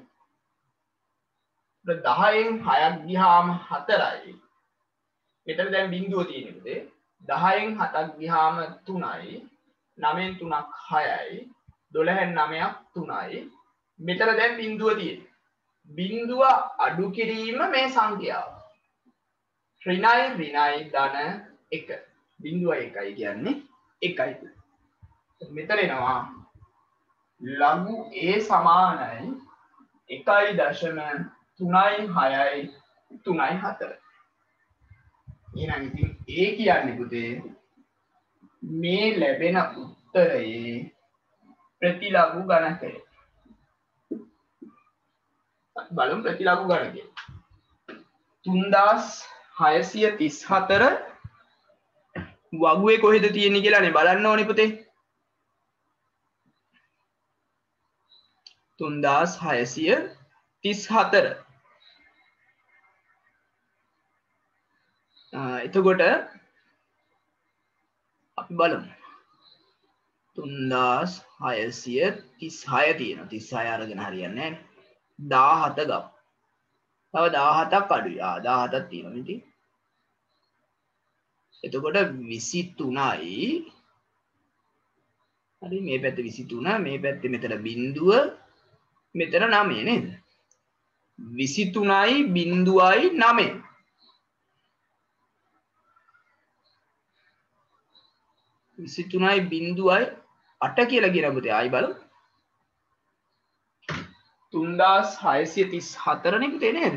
10න් 6ක් ගියාම 4යි. මෙතන දැන් බිඳුව තියෙන්නේ පුතේ. 10න් 7ක් ගියාම 3යි. 9න් 3ක් 6යි. 12න් 9ක් 3යි. මෙතන දැන් බිඳුව තියෙන්නේ. බිඳුව අඩු කිරීම මේ සංඛ්‍යාව. ඍණයි ධන 1. බිඳුව 1යි කියන්නේ 1යි. මෙතන එනවා ලඝු a සමානයි 1.3යි 6යි 3යි 4. එහෙනම් ඉතින් a කියන්නේ පුතේ මේ ලැබෙන උත්තරයේ ප්‍රතිලඝු ගණකය. බලමු ප්‍රතිලඝු ගණකය. 3634 වගුවේ කොහෙද තියෙන්නේ කියලානේ බලන්න ඕනේ පුතේ. 3634 එතකොට අපි බලමු 3636 තියෙනවා. 36 අරගෙන හරියන්නේ නැහැ. 17 ගමු. තව 17ක් අඩුයි. 17ක් තියෙනවා ඉතින්. එතකොට 23යි හරි මේ පැත්තේ 23 මේ පැත්තේ මෙතන බිඳුව මෙතන 9 නේද 23යි බිඳුවයි 9 23යි බිඳුවයි 8 කියලා කියන පුතේ ආයි බලමු 3634 නේ පුතේ නේද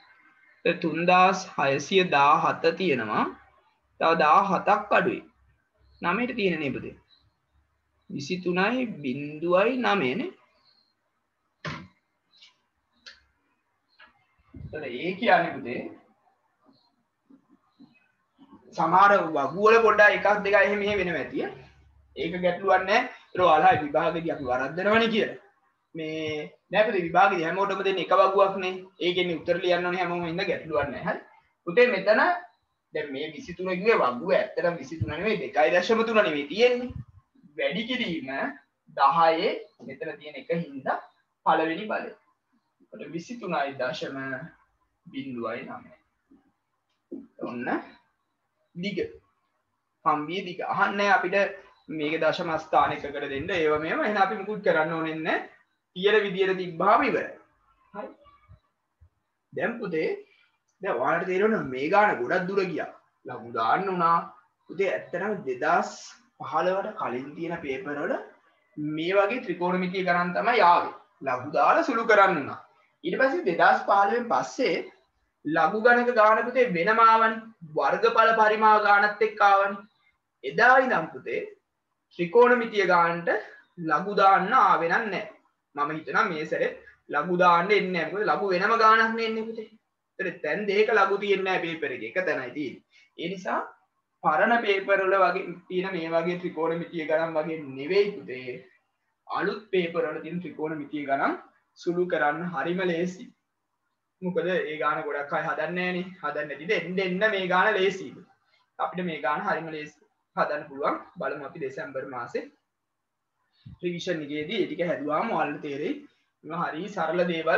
3617 තියෙනවා තව 17ක් අඩුයි 9ට තියෙන නේ පුතේ 23යි බිඳුවයි 9 නේ එතන ඒ කියන්නේ පුතේ සමහර වගු වල පොඩ්ඩක් එකක් දෙකක් එහෙම වෙනවා ඇති ඒක ගැටලුවක් නැහැ ඒතර ඔයාලා විභාගෙදී අපි වරද්දනවනේ කියලා මේ නෑ පුතේ විභාගෙදී හැමෝටම දෙන්නේ එක වගුවක් නේ ඒකෙන්නේ උත්තර ලියන්න ඕනේ හැමෝම ඉන්න ගැටලුවක් නැහැ හරි පුතේ මෙතන දැන් මේ 23 කිව්වේ වගුව ඇත්තටම 23 නෙවෙයි 2.3 නෙවෙයි තියෙන්නේ වැඩි කිරීම 10 මෙතන තියෙන එක හින්දා පළවෙනි බලය. ඒකට 23.09. ඔන්න දිග. කම්බිය දිග. අහන්නේ අපිට මේක දශම ස්ථානයකකට දෙන්න ඒව මේව එහෙනම් අපි මුකුත් කරන්න ඕනේ නැහැ. තියෙන විදියට තිබ්බාම ඉවරයි. හරි. දැන් පුතේ දැන් ඔයාලට තේරෙනවා මේ ගාන ගොඩක් දුර ගියා. ලඝු දාන්න උනා. පුතේ ඇත්තටම 2015ට කලින් තියෙන පේපර් වල මේ වගේ ත්‍රිකෝණමිතිය ගණන් තමයි ආවේ. ලඝු දාලා සුළු කරන්න උනා. ඊට පස්සේ 2015න් පස්සේ ලඝු ගණක ගාන පුතේ වෙනම ආවනේ. වර්ගඵල පරිමාව ගානත් එක්ක ආවනේ. එදා ඉඳන් පුතේ ත්‍රිකෝණමිතිය ගානට ලඝු දාන්න ආවෙ නැහැ. මම හිතනවා මේ සැරේ ලඝු දාන්න එන්නේ නැහැ. මොකද ලඝු වෙනම ගානක් නේ එන්නේ පුතේ. ඒතර දැන් දෙක ලඝු තියෙන්නේ නැහැ පේපර් එකේ. එක තැනයි තියෙන්නේ. ඒ නිසා පරණ පේපර් වල වගේ තියෙන මේ වගේ ත්‍රිකෝණමිතිය ගණන් වගේ නෙවෙයි පුතේ. අලුත් පේපර් වල තියෙන ත්‍රිකෝණමිතිය ගණන් සුළු කරන්න හරිම ලේසි. මොකද ඒ ගාන ගොඩක් අය හදන්නේ නැහනේ. හදන්නේ නැතිද එන්න මේ ගාන ලේසියි. අපිට මේ ගාන හරිම ලේසි. හදන්න පුළුවන්. බලමු අපි දෙසැම්බර් මාසේ රිවිෂන් එකේදී ඒ ටික හැදුවාම ඔයාලට තේරෙයි. මේ හරි සරල දේවල්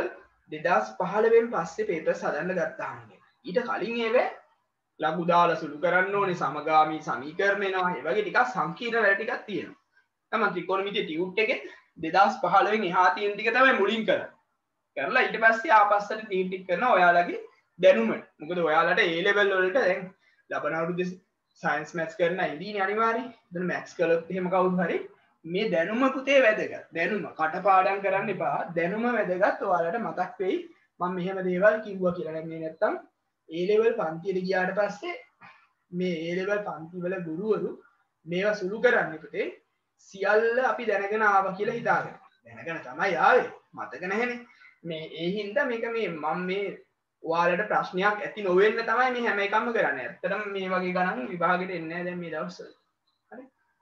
2015 න් පස්සේ පේපර්ස් හදන්න ගත්තාම. ඊට කලින් ඒවේ ලඝු දාලා සුළු කරන්න ඕනේ සමගාමී සමීකරණ එනවා. ඒ වගේ ටිකක් සංකීර්ණ වැඩ ටිකක් තියෙනවා. තමයි ත්‍රිකෝණමිතිය ටියුට් එකේ 2015 න් එහා තියෙන ටික තමයි මුලින් කරන්නේ. කරලා ඊට පස්සේ ආපස්සට ටීම් ටික කරනවා ඔයාලගේ දැනුමට. මොකද ඔයාලට A level වලට දැන් ලබන අවුරුද්දේ සයන්ස් මැත්ස් කරන ඉඳීනේ අනිවාර්යයෙන්. එතන මැත්ස් කළොත් එහෙම කවුරු හරි මේ දැනුම පුතේ වැදගත්. දැනුම කටපාඩම් කරන්න එපා. දැනුම වැදගත්. ඔයාලට මතක් වෙයි මම මෙහෙම දේවල් කිව්වා කියලා. නැන්නේ නැත්තම් A level පන්තියට ගියාට පස්සේ මේ A level පන්ති වල ගුරුවරු මේවා සුළු කරන්නේ පුතේ සියල්ල අපි දැනගෙන ආවා කියලා හිතාගෙන. දැනගෙන තමයි ආවේ. මතක නැහැනේ. මේ ඒ හින්දා මේක මේ මම මේ ඔයාලට ප්‍රශ්නයක් ඇති නොවෙන්න තමයි මේ හැම එකක්ම කරන්නේ. ඇත්තටම මේ වගේ ගණන් විභාගෙට එන්නේ නැහැ දැන් මේ දවස්වල. හරි.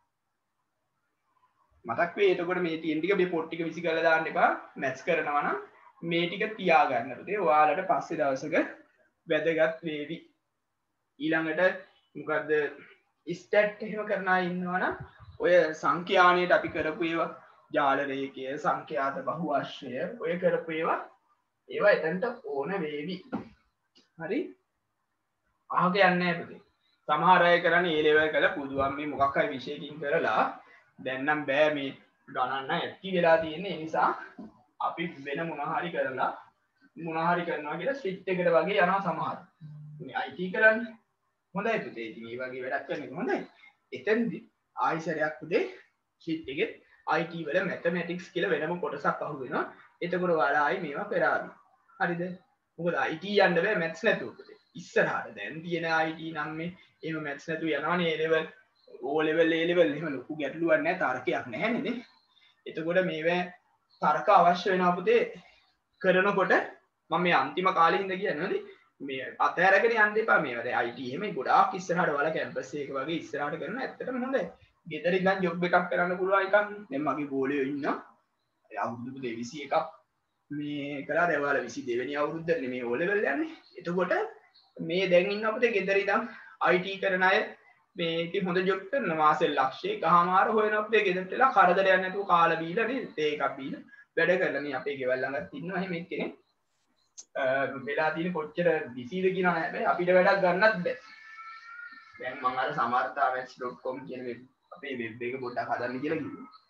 මතක් වෙයි එතකොට මේ තියෙන ටික මේ පොත් ටික විසි කරලා දාන්න එපා. මැත්ස් කරනවා නම් මේ ටික තියාගන්න පුතේ. ඔයාලට පස්සේ දවසක වැදගත් වේවි. ඊළඟට මොකද්ද ස්ටැට් එහෙම කරන අය ඉන්නවනම් ඔය සංඛ්‍යානයට අපි කරපු ඒවා ජාල රේඛය සංඛ්‍යාත බහුවශ්‍රය ඔය කරපු ඒවා එතනට ඕන වේවි. හරි? අහක යන්නේ නැහැ පුතේ. සමහර අය කරන්නේ A level කරලා පුදුුවම් මේ මොකක් හරි විශේෂකින් කරලා දැන් නම් බෑ මේ ගණන් නැති වෙලා තියෙන්නේ. ඒ නිසා අපි වෙන මොන හරි කරලා මොන හරි කරනවා කියලා ස්විච් එකට වගේ යනවා සමහර. මේ IT කරන්නේ හොඳයි පුතේ. ඉතින් මේ වගේ වැඩක් කරන්නේ හොඳයි. එතෙන්දී ආයිසරයක් පුතේ ස්විච් එකේ IT වල mathematics කියලා වෙනම කොටසක් අහු වෙනවා. එතකොට ඔයාලා ආයි මේවා කරාවි. හරිද? මොකද IT යන්න බෑ maths නැතුව පුතේ. ඉස්සරහට දැන් තියෙන IT නම් මේ එහෙම maths නැතුව යනවනේ A level O level A level එහෙම ලොකු ගැටලුවක් නැහැ තර්කයක් නැහැනේ නේ. එතකොට මේවා තර්ක අවශ්‍ය වෙනවා පුතේ කරනකොට මම මේ අන්තිම කාලේ ඉඳ කියන්නේ මේ අතහැරගෙන යන්න එපා මේවා. දැන් IT එහෙම ගොඩාක් ඉස්සරහට වල කැම්පස් එක වගේ ඉස්සරහට කරන ඇත්තටම හොඳයි. ගෙදර ඉඳන් ජොබ් එකක් කරන්න පුළුවන් එකක්. දැන් මගේ ගෝලයෝ ඉන්නවා. අවුරුදු 21ක් මේ කරා දැන් ඔයාලා 22 වෙනි අවුරුද්දනේ මේ O level යන්නේ. එතකොට මේ දැන් ඉන්න අපිට ගෙදර ඉඳන් IT කරන අය මේ ඉතින් හොඳ ජොබ් කරන මාසෙ ලක්ෂයකමාර හොයන අපිට ගෙදරට එලා කරදරයක් නැතුව කාලා බීලා නේද තේ එකක් බීලා වැඩ කරලා මේ අපේ ගෙවල් ළඟත් ඉන්නවා එහෙම එක්කෙනෙක් වෙලා තියෙන කොච්චර බිසිද කියනවා නෑ හැබැයි අපිට වැඩක් ගන්නත් බෑ දැන් මම අර samartha.com කියන අපේ වෙබ් එක පොඩ්ඩක් හදන්න කියලා කිව්වා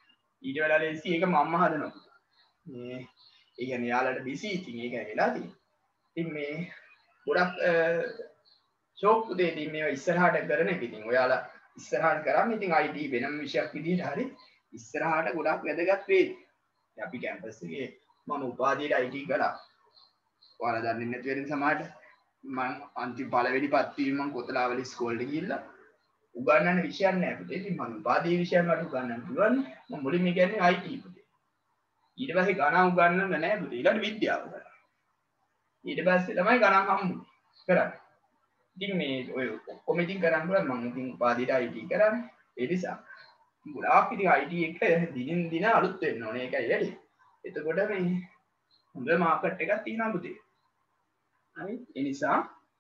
ඊට වඩා ලේසි ඒක මම්ම හදනවා මේ ඒ කියන්නේ යාළුවට බිසි ඉතින් ඒක වෙලා තියෙනවා ඉතින් මේ ගොඩක් ෂෝක් පුතේ ඉතින් මේවා ඉස්සරහට කරන එක ඉතින් ඔයාලා ඉස්සරහට කරාම ඉතින් IT වෙනම විෂයක් විදිහට හරි ඉස්සරහට ගොඩක් වැදගත් වෙයි. අපි කැම්පස් එකේ මම උපාධියට IT කළා. ඔයාලා දන්නේ නැති වෙන සමහරට මම අන්තිම පළවෙනි පත්වීම මම කොතලාවල ඉස්කෝලේට ගිහිල්ලා උගන්වන්න විෂයක් නැහැ පුතේ. ඉතින් මම උපාධියේ විෂයන් වලට උගන්වන්න පුළුවන්. මම මුලින්ම කියන්නේ IT පුතේ. ඊට පස්සේ ගණන් උගන්වන්න නැහැ පුතේ. ඊළඟ විද්‍යාව කරා. ඊට පස්සේ තමයි ගණන් හම්බුනේ. කරන්නේ. ඉතින් මේ ඔය ඔක්කොම ඉතින් කරන්න පුළුවන් මම ඉතින් උපාධියට IT කරන්නේ. ඒ නිසා ගොඩාක් ඉතින් IT එක දිනින් දින අලුත් වෙන්න ඕනේ. ඒකයි වැඩි. එතකොට මේ හොඳ මාකට් එකක් තියෙනවා පුතේ. හරි. ඒ නිසා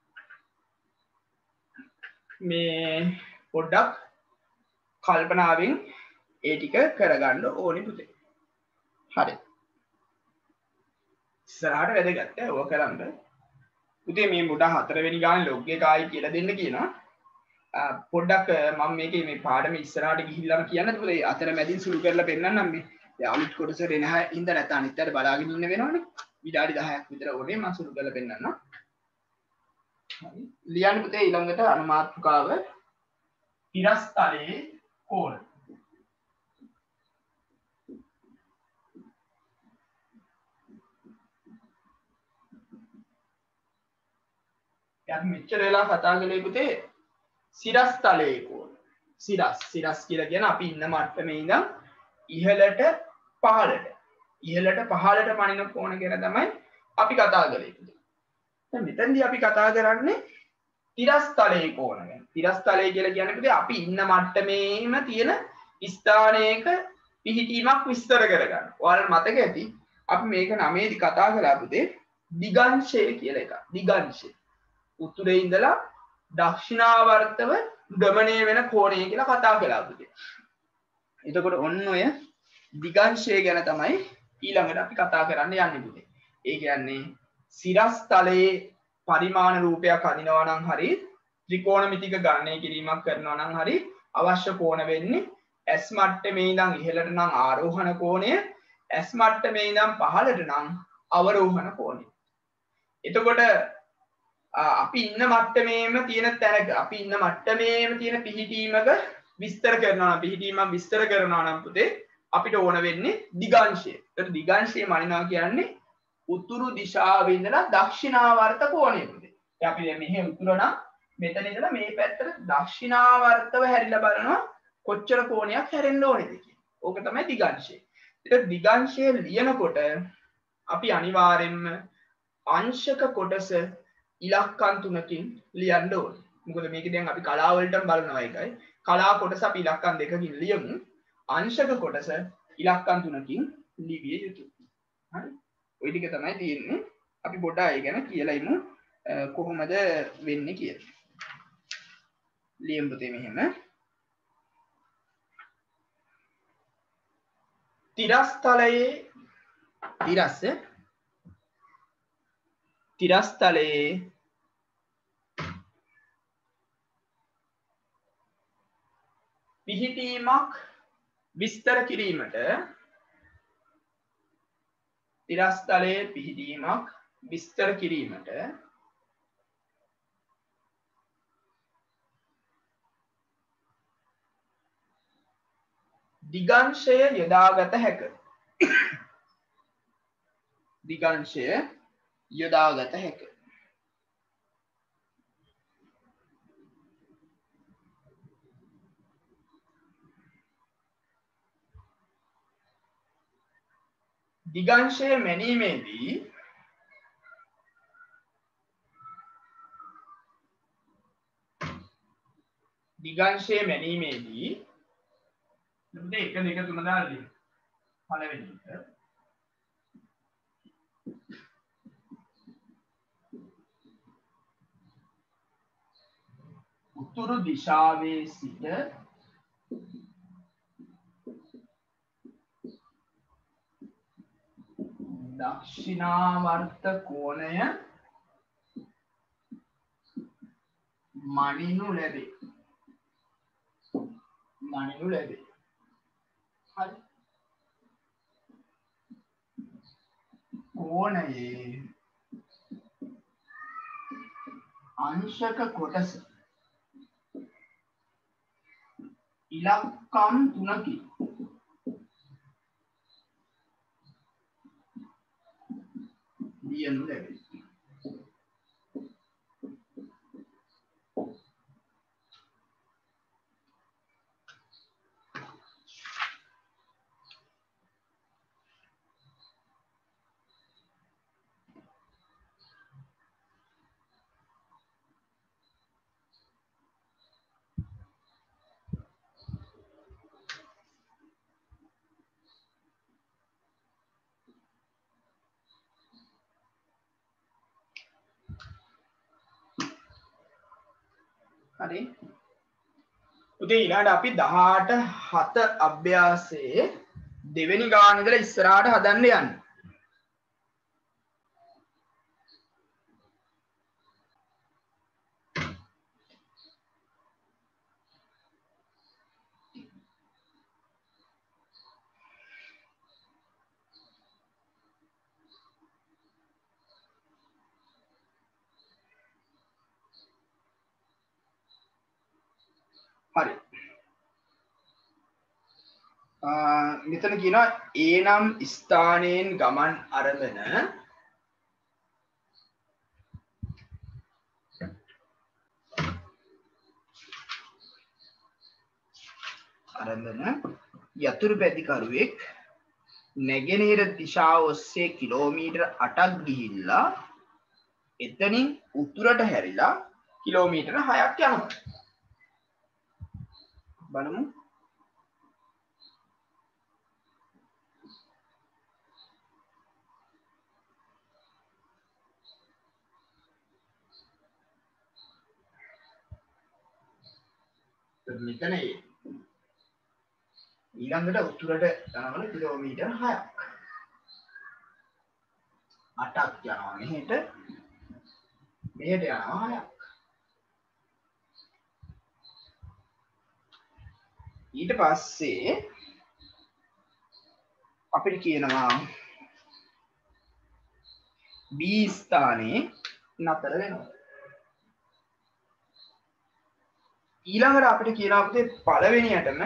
මේ පොඩ්ඩක් කල්පනාවෙන් ඒ ටික කරගන්න ඕනේ පුතේ. හරි. ඉස්සරහට වැදගත් ඔය කරන්න. පුතේ මේ මුඩ 4 වෙනි ගානේ ලොග් එක ආයි කියලා දෙන්න කියනවා. පොඩ්ඩක් මම මේකේ මේ පාඩම ඉස්සරහට ගිහිල්ලාම කියන්නද පුතේ අතරමැදින් සුළු කරලා පෙන්නන්නම් මේ. දැන් අලුත් කොටස එන හින්දා නැත්නම් අනිත් අයට බලාගෙන ඉන්න වෙනවනේ. විනාඩි 10ක් විතර ඕනේ මම සුළු කරලා පෙන්නන්නම්. හරි. ලියන්න පුතේ ඊළඟට අනුමාත්‍රකාව තිරස්තලයේ කෝණ. අපි මෙච්චර වෙලා කතා කළේ පුතේ සිරස්තලයේ කෝණ. සිරස් කියලා කියන අපි ඉන්න මට්ටමේ ඉඳන් ඉහළට පහළට. ඉහළට පහළට පනින කෝණ ගැන තමයි අපි කතා කළේ. දැන් මෙතනදී අපි කතා කරන්නේ තිරස්තලයේ කෝණ ගැන. තිරස්තලය කියලා කියන්නේ පුතේ අපි ඉන්න මට්ටමේම තියෙන ස්ථානයක පිහිටීමක් විස්තර කරගන්න. ඔයාලට මතක ඇති අපි මේක 9 දී කතා කළා පුතේ දිගංශය කියලා එකක්. දිගංශය. උතුරේ ඉඳලා දක්ෂිණාවර්තව ගමනය වෙන කෝණය කියලා කතා කළා පුතේ. එතකොට ඔන්න ඔය දිගංශය ගැන තමයි ඊළඟට අපි කතා කරන්න යන්නේ පුතේ. ඒ කියන්නේ සිරස් තලයේ පරිමාණ රූපයක් අඳිනවා නම් හරි ත්‍රිකෝණමිතික ගණනය කිරීමක් කරනවා නම් හරි අවශ්‍ය කෝණ වෙන්නේ S මට්ටමේ ඉඳන් ඉහළට නම් ආරෝහණ කෝණය S මට්ටමේ ඉඳන් පහළට නම් අවරෝහණ කෝණය. එතකොට අපි ඉන්න මට්ටමේම තියෙන තැනක අපි ඉන්න මට්ටමේම තියෙන පිහිටීමක විස්තර කරනවා නම් පුතේ අපිට ඕන වෙන්නේ දිගංශය. ඒතර දිගංශය මනිනවා කියන්නේ උතුරු දිශාවේ ඉඳලා දක්ෂිණාවර්ත කෝණය පුතේ. දැන් අපි මෙහෙ උතුර නම් මෙතන ඉඳලා මේ පැත්තට දක්ෂිණාවර්තව හැරිලා බලනවා කොච්චර කෝණයක් හැරෙන්න ඕනේද කියලා. ඕක තමයි දිගංශය. ඒතර දිගංශය ලියනකොට අපි අනිවාර්යෙන්ම අංශක කොටස ඉලක්කම් 3කින් ලියන්න ඕනේ. මොකද මේක දැන් අපි කලාව වලටම බලනවා එකයි. කලා කොටස අපි ඉලක්කම් 2කින් ලියමු. අංශක කොටස ඉලක්කම් 3කින් ලිවිය යුතුයි. හරි. ওই ටික තමයි තියෙන්නේ. අපි පොඩ්ඩක් ඒ ගැන කියලා ඉමු කොහොමද වෙන්නේ කියලා. ලියමු පුතේ මෙහෙම. තිරස්තලයේ පිහිටීමක් විස්තර කිරීමට දිගංශය යොදාගත හැක. දිගංශය යොදාගත හැක. දිගංශය මැනීමේදී මෙතන 1 2 3 දාලා දෙන්න. පළවෙනි එක උතුරු දිශාවේ සිට දක්ෂිණාවර්ත කෝණය මනිනු ලැබේ. හරි. කෝණයේ අංශක කොටස ඉලක්කම් 3කින් ලියනු ලැබේ. හරි උදේ ඊළඟට අපි 18 7 අභ්‍යාසයේ දෙවෙනි ගාන ඉඳලා ඉස්සරහට හදන්න යන්නේ. හරි මෙතන කියනවා A නම් ස්ථානයෙන් ගමන් අරඹන යතුරු පැදිකරුවෙක් නැගෙනහිර දිශාව ඔස්සේ කිලෝමීටර් 8ක් ගිහිල්ලා එතනින් උතුරට හැරිලා කිලෝමීටර් 6ක් යනවා. බලමු. මෙතන ඊළඟට උතුරට යනවනේ කිලෝමීටර් 6ක්. 8ක් යනවා මෙහෙට. මෙහෙට යනවා 6ක්. ඊට පස්සේ අපිට කියනවා B ස්ථානයේ නතර වෙනවා. ඊළඟට අපිට කියනවා පුතේ පළවෙනියටම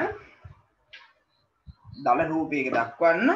දල රූපයක දක්වන්න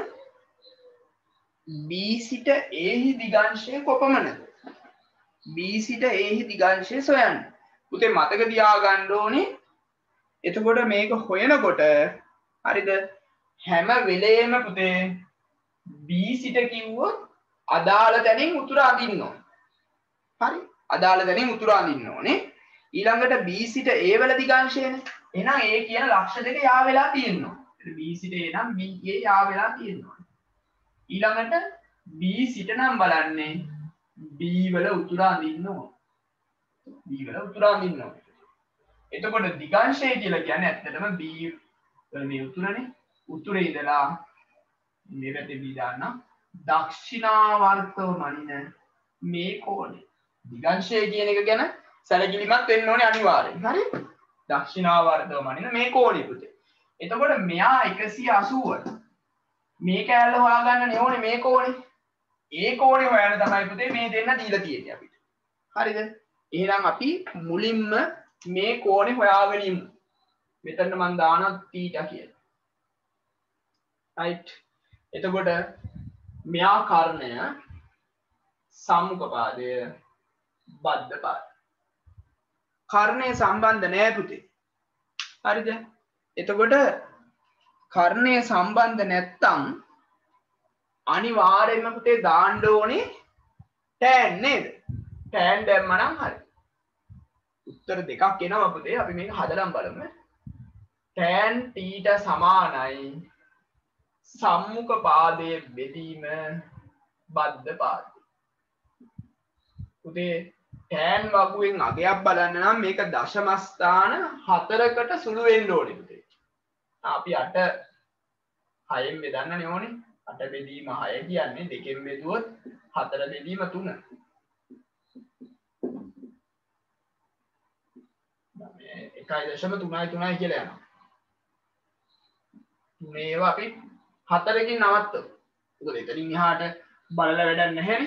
B සිට A හි දිගංශය කොපමණද? B සිට A හි දිගංශය සොයන්න. පුතේ මතක තියාගන්න ඕනේ එතකොට මේක හොයනකොට හරිද හැම වෙලේම පුතේ B සිට කිව්වොත් අදාළ තැනින් උතුර අඳින්න ඕනේ. හරි අදාළ තැනින් උතුර අඳින්න ඕනේ. ඊළඟට B සිට A වල දිගංශයනේ. එහෙනම් A කියන ලක්ෂ දෙක යා වෙලා තියෙනවා. B සිට A නම් B A යා වෙලා තියෙනවා. ඊළඟට B සිට නම් බලන්නේ B වල උතුර අඳින්න ඕනේ. B වල උතුර අඳින්න ඕනේ. එතකොට දිගංශය කියලා කියන්නේ ඇත්තටම B වල මේ උතුරනේ. උතුරේ ඉඳලා මේ පැත්තේ B දාන්න දක්ෂිනාවර්තව මනින මේ කෝණය. දිගංශය කියන එක ගැන සැලකිලිමත් වෙන්න ඕනේ අනිවාර්යෙන්. හරි? දක්ෂිනාවර්තව මනින මේ කෝණය පුතේ. එතකොට මෙයා 180ට මේ කැලල හොයාගන්න ඕනේ මේ කෝණේ. ඒ කෝණේ හොයන්න තමයි පුතේ මේ දෙන්න දීලා තියෙන්නේ අපිට. හරිද? එහෙනම් අපි මුලින්ම මේ කෝණේ හොයාගෙන ඉමු. මෙතන මම දානවා θ කියලා. right? එතකොට මෙයා කර්ණය සම්මුඛ පාදය බද්ධ පාදය. කර්ණය සම්බන්ධ නෑ පුතේ. හරිද? එතකොට කර්ණය සම්බන්ධ නැත්තම් අනිවාර්යයෙන්ම පුතේ දාන්න ඕනේ tan නේද? tan දැම්ම නම් හරි. උත්තර දෙකක් එනවා පුතේ. අපි මේක හදලා බලමු. tan θ සමානයි සම්මුඛ පාදයේ බෙදීම බද්ධ පාදය. පුතේ tan වගුවෙන් අගයක් බලන්න නම් මේක දශම ස්ථාන 4කට සුළු වෙන්න ඕනේ පුතේ. අපි 8 6න් බෙදන්නනේ ඕනේ. 8 බෙදීම 6 කියන්නේ 2කින් බෙදුවොත් 4 බෙදීම 3. මේ 1.3 කියලා යනවා. මේවා අපි 4කින් නවත්තමු. මොකද එතනින් එහාට බලලා වැඩක් නැහැනේ.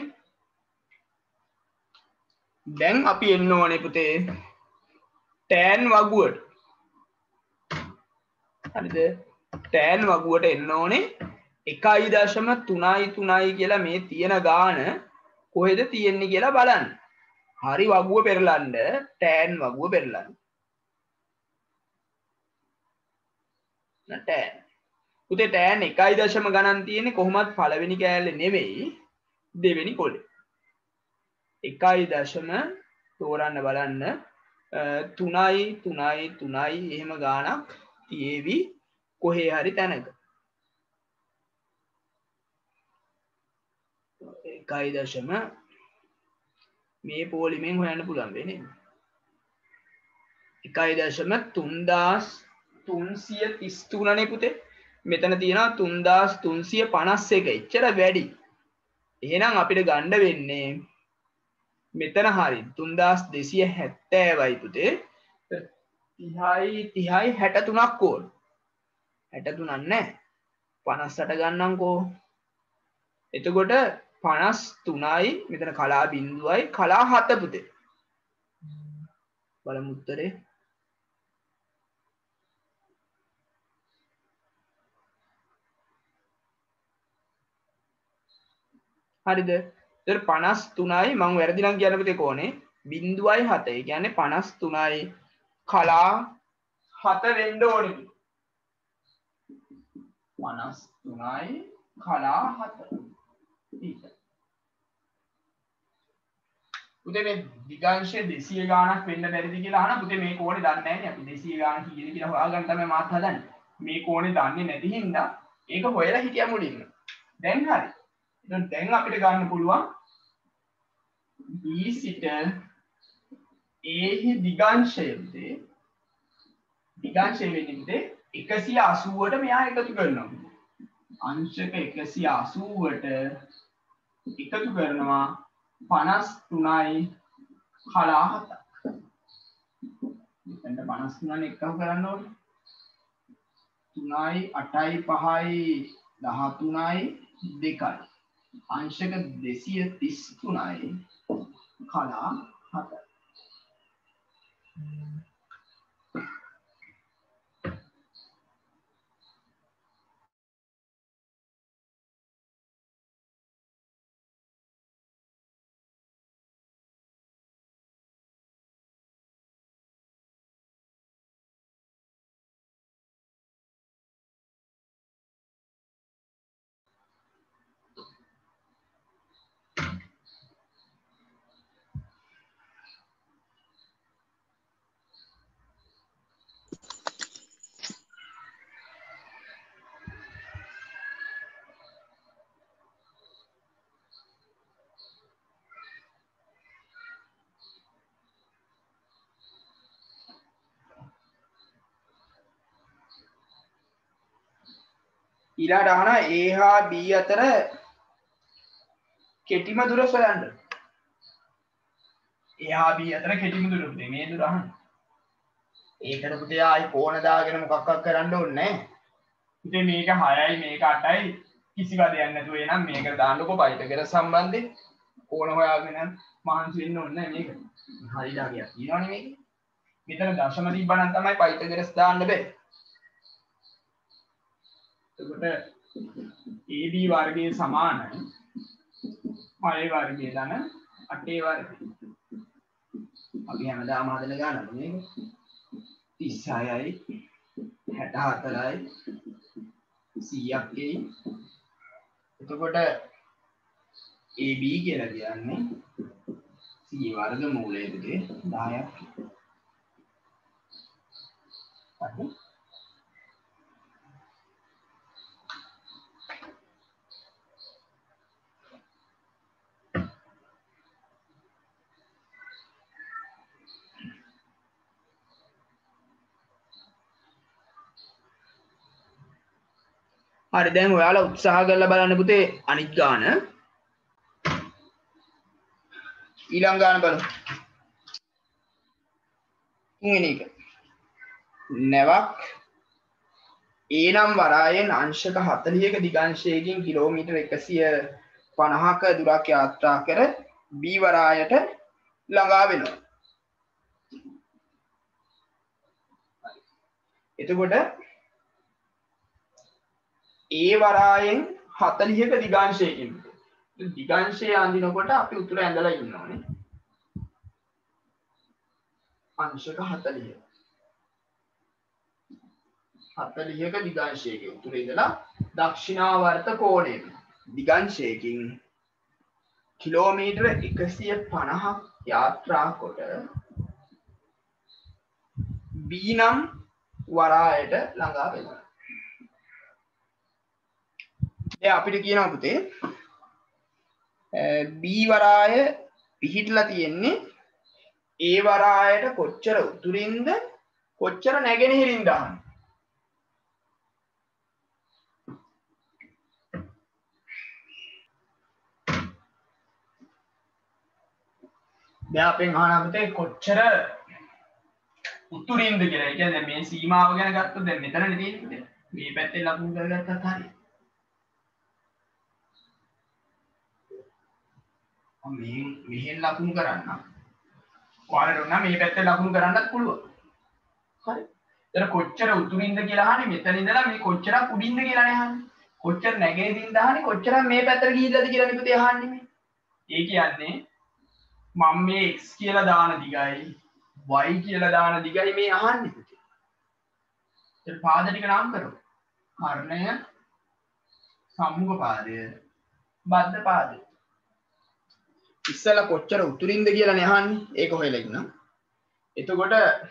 දැන් අපි එන්න ඕනේ පුතේ tan වගුවට. හරිද? tan වගුවට එන්න ඕනේ 1.3 කියලා මේ තියෙන ගාන කොහෙද තියෙන්නේ කියලා බලන්න. හරි වගුව පෙරලන්න tan වගුව පෙරලන්න. tan. පුතේ tan 1 ගණන් තියෙන්නේ කොහොමත් පළවෙනි කෑල්ලේ නෙවෙයි දෙවෙනි කොලේ. 1 තෝරන්න බලන්න 3 එහෙම ගානක් තියේවි කොහේ හරි තැනක. 1 මේ පොලිමෙන් හොයන්න පුළුවන් වෙන්නේ. 1.3333 නේ පුතේ. මෙතන තියෙනවා 3351. එච්චර වැඩි. එහෙනම් අපිට ගන්න වෙන්නේ මෙතන හරි 3270යි පුතේ. 30යි 63ක් ඕන. 63ක් නැහැ. 58 ගන්නම්කෝ. එතකොට 53යි මෙතන කලා බිඳුවයි කලා 7 පුතේ. බලමු උත්තරේ. හරිද? ඒතර 53යි මම වැරදි නම් කියන්න පුතේ කොහොනේ 0.7. ඒ කියන්නේ 53යි කලා 7 වෙන්න ඕනේ. 53යි කලා 7. පුතේ මේ දිගාංශය 200 ගාණක් වෙන්න බැරිද කියලා අහන පුතේ මේ කෝණේ දන්නේ නැහැ නේ අපි 200 ගාණ කීයද කියලා හොයාගන්න තමයි මාත් හදන්නේ. මේ කෝණේ දන්නේ නැති හින්දා ඒක හොයලා හිටියා මුලින්ම. දැන් හරි. දැන් අපිට ගන්න පුළුවන් B සිට A හි දිගාංශය පුතේ දිගාංශය වෙන්නේ 180ට මෙහා එකතු කරනවා. අංශක 180ට එකතු කරනවා 53යි කලා 7ක්. මෙතන 53 එකතු කරන්න ඕනේ. 3යි 8යි 5යි 13යි 2යි. අංශක 233යි කලා 7යි. ඊළාට අහන A හා B අතර කෙටිම දුර සොයන්න. A හා B අතර කෙටිම දුර පුතේ මේ දුර අහන්න. ඒකට පුතේ ආයි කෝණ දාගෙන මොකක්වත් කරන්න ඕනේ නැහැ. පුතේ මේක 6යි මේක 8යි කිසිම දෙයක් නැතුව එනම් මේකට දාන්නකො පයිතගරස් සම්බන්ධයෙන් කෝණ හොයාගෙන මහන්සි වෙන්න ඕනේ නැහැ මේක. හරිලා ගියා කියනවනේ මේක. මෙතන දශම තිබ්බනම් තමයි පයිතගරස් දාන්න බෑ. එතකොට AB වර්ගයේ සමාන 6 වර්ගයේ ධන 8 වර්ගය. අපි හැමදාම හදන ගානක් මේක. 36යි 64යි 100ක් එයි. එතකොට AB කියලා කියන්නේ C වර්ග මූලයේ පුතේ 10ක්. හරි. හරි දැන් ඔයාලා උත්සාහ කරලා බලන්න පුතේ අනිත් ගාන ඊළඟ ගාන බලමු. තුන්වෙනි එක. නැවක් A නම් වරායෙන් අංශක 40ක දිගාංශයකින් කිලෝමීටර් 100 50ක දුරක් යාත්‍රා කර B වරායට ළඟා වෙනවා. එතකොට A වරායෙන් 40ක දිගාංශයකින් දිගාංශය අඳිනකොට අපි උතුර ඇඳලා ඉන්න ඕනේ. අංශක 40. 40ක දිගාංශයකින් උතුර ඉඳලා දක්ෂිණාවර්ත කෝණයෙන් දිගාංශයකින් කිලෝමීටර 150ක් යාත්‍රා කොට B නම් වරායට ළඟා වෙනවා. දැන් අපිට කියනවා පුතේ B වරාය පිහිටලා තියෙන්නේ A වරායට කොච්චර උතුරින්ද කොච්චර නැගෙනහිරින්ද අහන්නේ. දැන් අපෙන් අහනවා පුතේ කොච්චර උතුරින්ද කියලා. ඒ කියන්නේ මේ සීමාව ගැන ගත්තොත් දැන් මෙතනනේ තියෙන්නේ පුතේ. මේ පැත්තේ ලකුණු කරගත්තත් හරියි. මෙහෙන් ලකුණු කරන්න. ඔයාලට ඕන නම් මේ පැත්තේ ලකුණු කරන්නත් පුළුවන්. හරි. එතන කොච්චර උතුරින්ද කියලා අහන්නේ මෙතන ඉඳලා මේ කොච්චරක් උඩින්ද කියලානේ අහන්නේ. කොච්චර නැගෙනහිරින්ද අහන්නේ කොච්චරක් මේ පැත්තට ගිහිල්ලාද කියලානේ පුතේ අහන්නේ මේ. ඒ කියන්නේ මම මේ x කියලා දාන දිගයි y කියලා දාන දිගයි මේ අහන්නේ පුතේ. ඒ පාද ටික නම් කරමු. කර්ණය සම්මුඛ පාදය බද්ධ පාදය. ඉස්සලා කොච්චර උතුරින්ද කියලා නේ අහන්නේ. ඒක හොයලා ඉන්න. එතකොට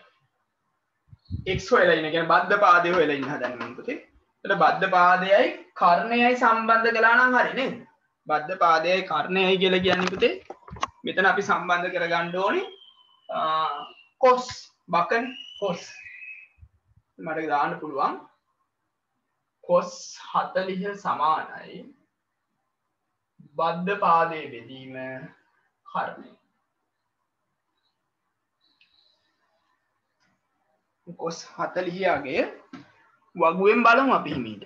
x හොයලා ඉන්න කියන්නේ බද්ධ පාදේ හොයලා ඉන්න හදන්නේ මම පුතේ. එතකොට බද්ධ පාදයයි කර්ණයයි සම්බන්ධ කළා නම් හරි නේද? බද්ධ පාදයයි කර්ණයයි කියලා කියන්නේ පුතේ මෙතන අපි සම්බන්ධ කරගන්න ඕනේ cos බකන් cos මට දාන්න පුළුවන් cos 40 සමානයි බද්ධ පාදයේ බෙදීම කර්ණය. cos 40 ගේ වගුවෙන් බලමු අපි හිමීට.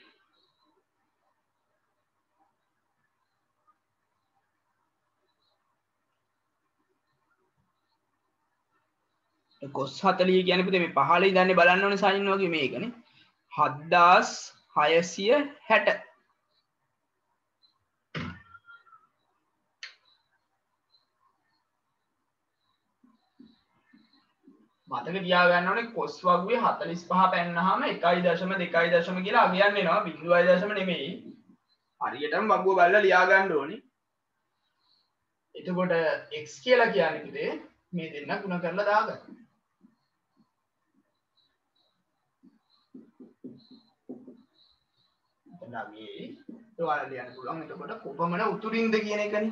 cos 40 කියන්නේ පුතේ මේ පහළ ඉඳන්නේ බලන්න ඕනේ සයින් වගේ මේකනේ 7660. මතක තියාගන්න ඕනේ cos වගුවේ 45 පැන්නාම 1.2 කියලා අගයන් එනවා 0.0 නෙමෙයි. හරියටම වගුව බලලා ලියා ගන්න ඕනේ. එතකොට x කියලා කියන්නේ පුතේ මේ දෙන්න ගුණ කරලා දාගන්න. එතන මේ ඔයාලා ලියන්න පුළුවන්. එතකොට කොපමණ උතුරින්ද කියන එකනේ.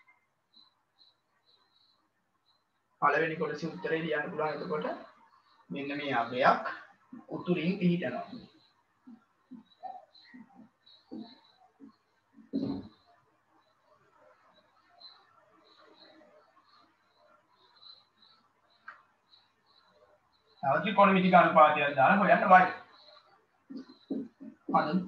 පළවෙනි කොටසේ උත්තරේ ලියන්න පුළුවන්. එතකොට මෙන්න මේ අගයක් උතුරින් පිහිටනවා. ත්‍රිකෝණමිතික අනුපාතයක් දාලා හොයන්න වයි. හරිද?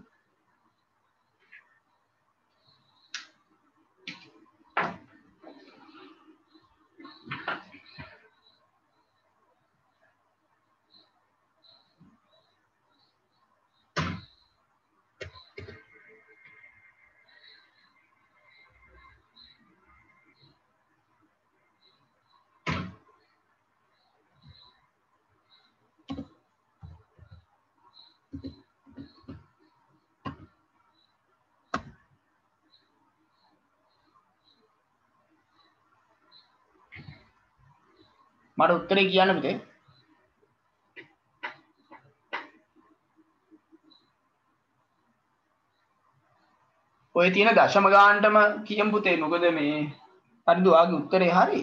මට උත්තරේ කියන්න පුතේ. ඔය තියෙන දශම ගානටම කියමු පුතේ. මොකද මේ හරිද ඔයාගේ උත්තරේ හරි.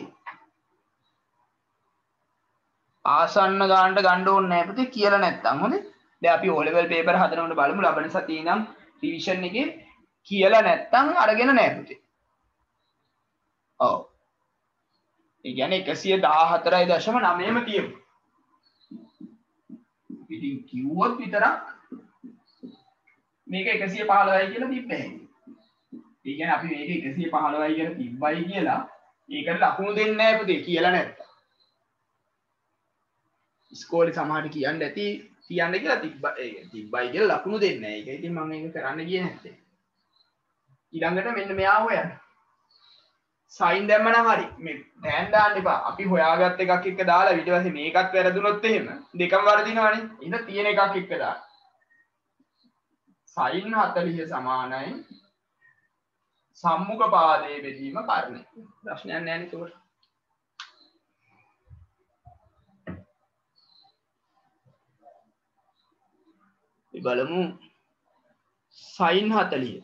ආසන්න ගානට ගන්න ඕනේ නැහැ පුතේ කියලා නැත්තම් හොඳේ. දැන් අපි O level paper හදනකොට බලමු ලබන සතියේ ඉඳන් රිවිෂන් එකේ කියලා නැත්තම් අරගෙන නැහැ පුතේ. ඔව්. ඒ කියන්නේ 114.9ම තියමු. ඉතින් කිව්වොත් විතරක් මේක 115යි කියලා තිබ්බේ. ඒ කියන්නේ අපි මේක 115යි කියලා තිබ්බයි කියලා ඒකට ලකුණු දෙන්නේ නැහැ පුතේ කියලා නැත්තම්. ඉස්කෝලේ සමහරට කියන්න ඇති කියන්න කියලා තිබ්බයි කියලා ලකුණු දෙන්නේ නැහැ. ඒක ඉතින් මම ඒක කරන්න ගියේ නැත්තේ. ඊළඟට මෙන්න මෙයා හොයන්න. සයින් දැම්මනම් හරි. මේ ටෑන් දාන්න එපා. අපි හොයාගත් එකක් එක්ක දාලා ඊට පස්සේ මේකත් වැරදුනොත් එහෙම දෙකම වරදිනවනේ. එහෙනම් තියෙන එකක් එක්ක දාන්න. සයින් 40 සමානයි සම්මුඛ පාදයේ බෙදීම කර්ණය. ප්‍රශ්නයක් නැහැ නේද ඒක? අපි බලමු සයින් 40.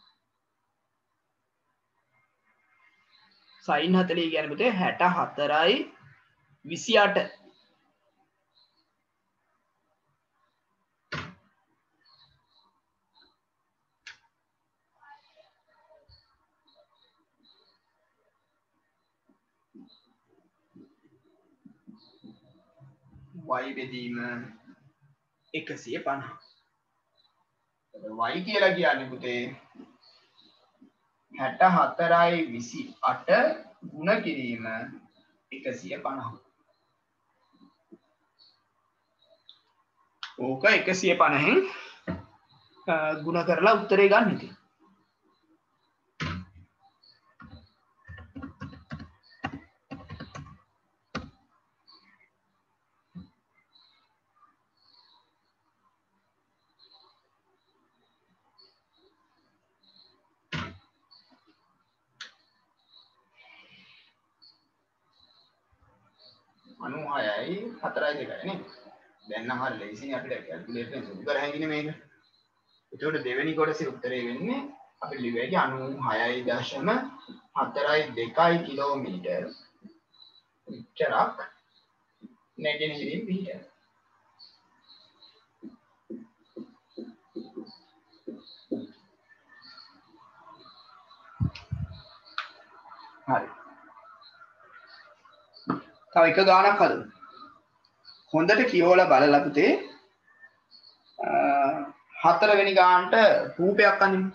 සයින් 40 කියන්නේ පුතේ 64යි 28. y බෙදීම 150. y කියලා කියන්නේ පුතේ 64යි 28 ගුණ කිරීම 150. ඕක 150න් ගුණ කරලා උත්තරේ ගන්න ඉතින්. අනු 6යි 4යි 2යි නේ. දැන් නම් හරි ලේසියෙන් අපිට කැල්කියුලේටර් එකෙන් සුදු කර හැකිනේ මේක. එතකොට දෙවෙනි කොටසේ උත්තරේ වෙන්නේ අපි ලිව්වේ 96.4 කිලෝමීටර් විතරක් නැගෙනහිරින් පිටට. හරි. තව එක ගානක් හදමු. හොඳට කියවලා බලලා පුතේ 4 වෙනි ගානට රූපයක් අඳින්න.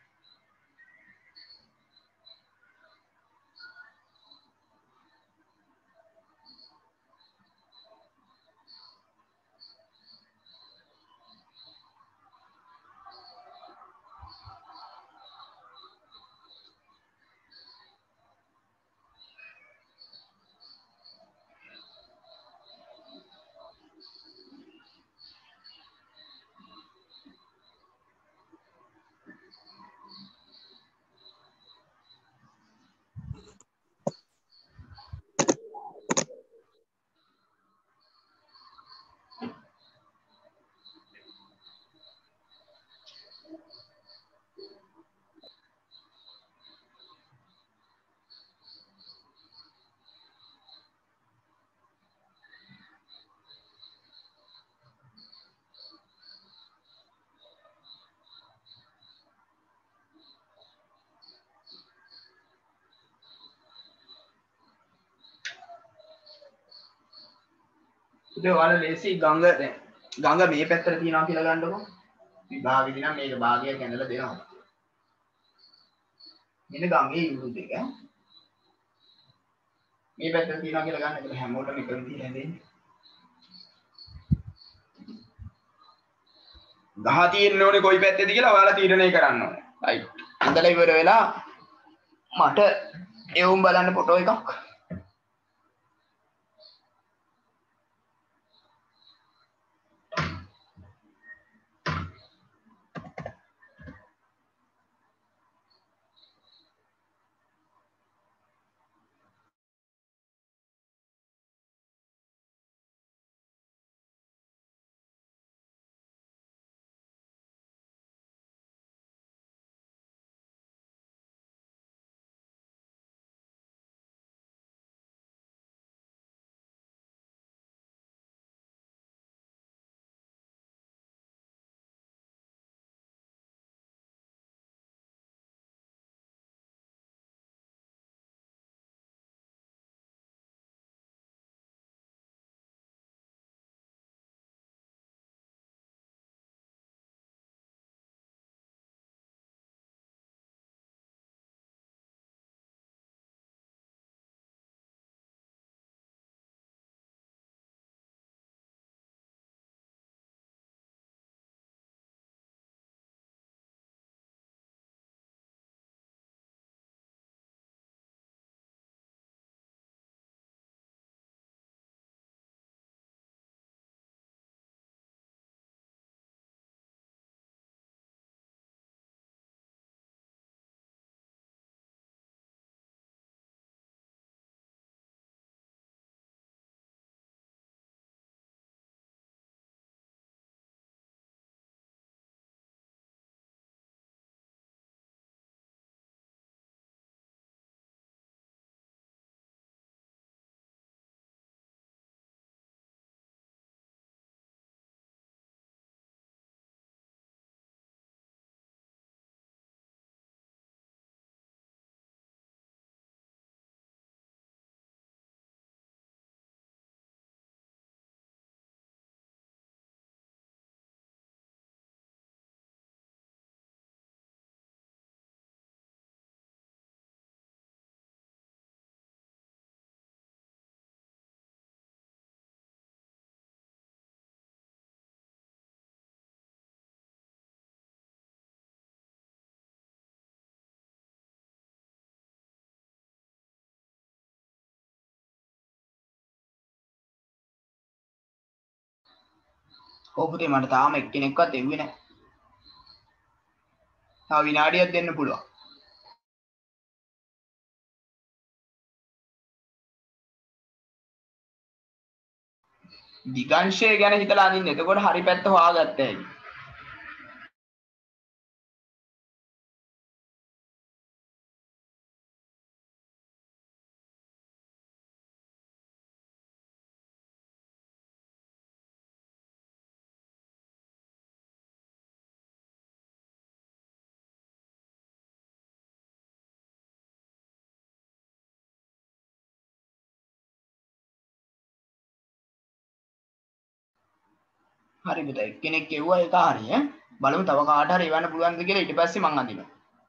පුතේ ඔයාලා ලේසි ගඟ දැන් ගඟ මේ පැත්තට තියනවා කියලා ගන්නකො. විභාගෙදී නම් මේක භාගයක් ඇඳලා දෙනවා. මෙන්න ගඟේ ඉඟුරු දෙක. මේ පැත්තට තියනවා කියලා ගන්න. ඒක හැමෝටම එක විදිහට හැදෙන්නේ. ගහ තියෙන්න ඕනේ කොයි පැත්තේද කියලා ඔයාලා තීරණය කරන්න ඕනේ. රයිට්. ඉඳලා ඉවර වෙලා මට එවුම් බලන්න ෆොටෝ එකක්. ඔව් පුතේ මට තාම එක්කෙනෙක්වත් එව්වේ නැහැ. තව විනාඩියක් දෙන්න පුළුවන්. දිගංශය ගැන හිතලා අදින්න. එතකොට හරි පැත්ත හොයාගත්ත හැකි. හරි පුතා එක්කෙනෙක් එව්වා ඒක හරි ඈ. බලමු තව කාට හරි එවන්න පුළුවන්ද කියලා ඊට පස්සේ මං අදිනවා.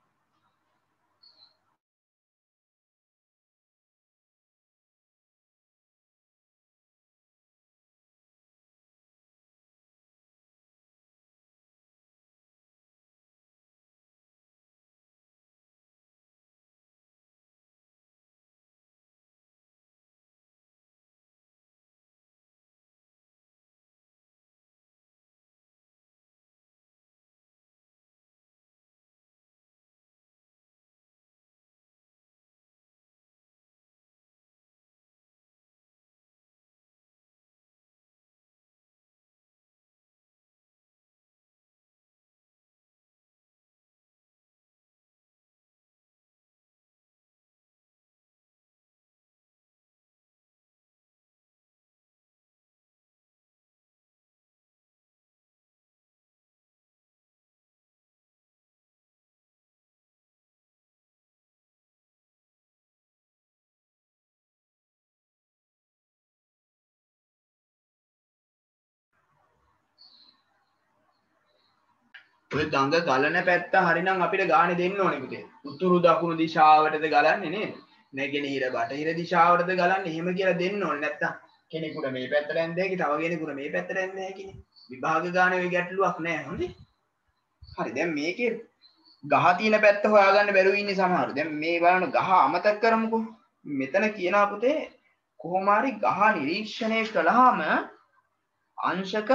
ඔය දඟ ගලන පැත්ත හරිනම් අපිට ගානේ දෙන්න ඕනේ පුතේ. උතුරු දකුණු දිශාවටද ගලන්නේ නේද? නැගෙනහිර බටහිර දිශාවටද ගලන්නේ. එහෙම කියලා දෙන්න ඕනේ. නැත්තම් කෙනෙකුට මේ පැත්තට යන්න හැකි, තව කෙනෙකුට මේ පැත්තට යන්න හැකිනේ. විභාග ගානේ ඔය ගැටලුවක් නැහැ හොඳේ. හරි දැන් මේකේ ගහ තියෙන පැත්ත හොයාගන්න බැරුව ඉන්නේ සමහරු. දැන් මේ බලන්න ගහ අමතක කරමුකෝ. මෙතන කියනවා පුතේ කොහොම හරි ගහ නිරීක්ෂණය කළාම අංශක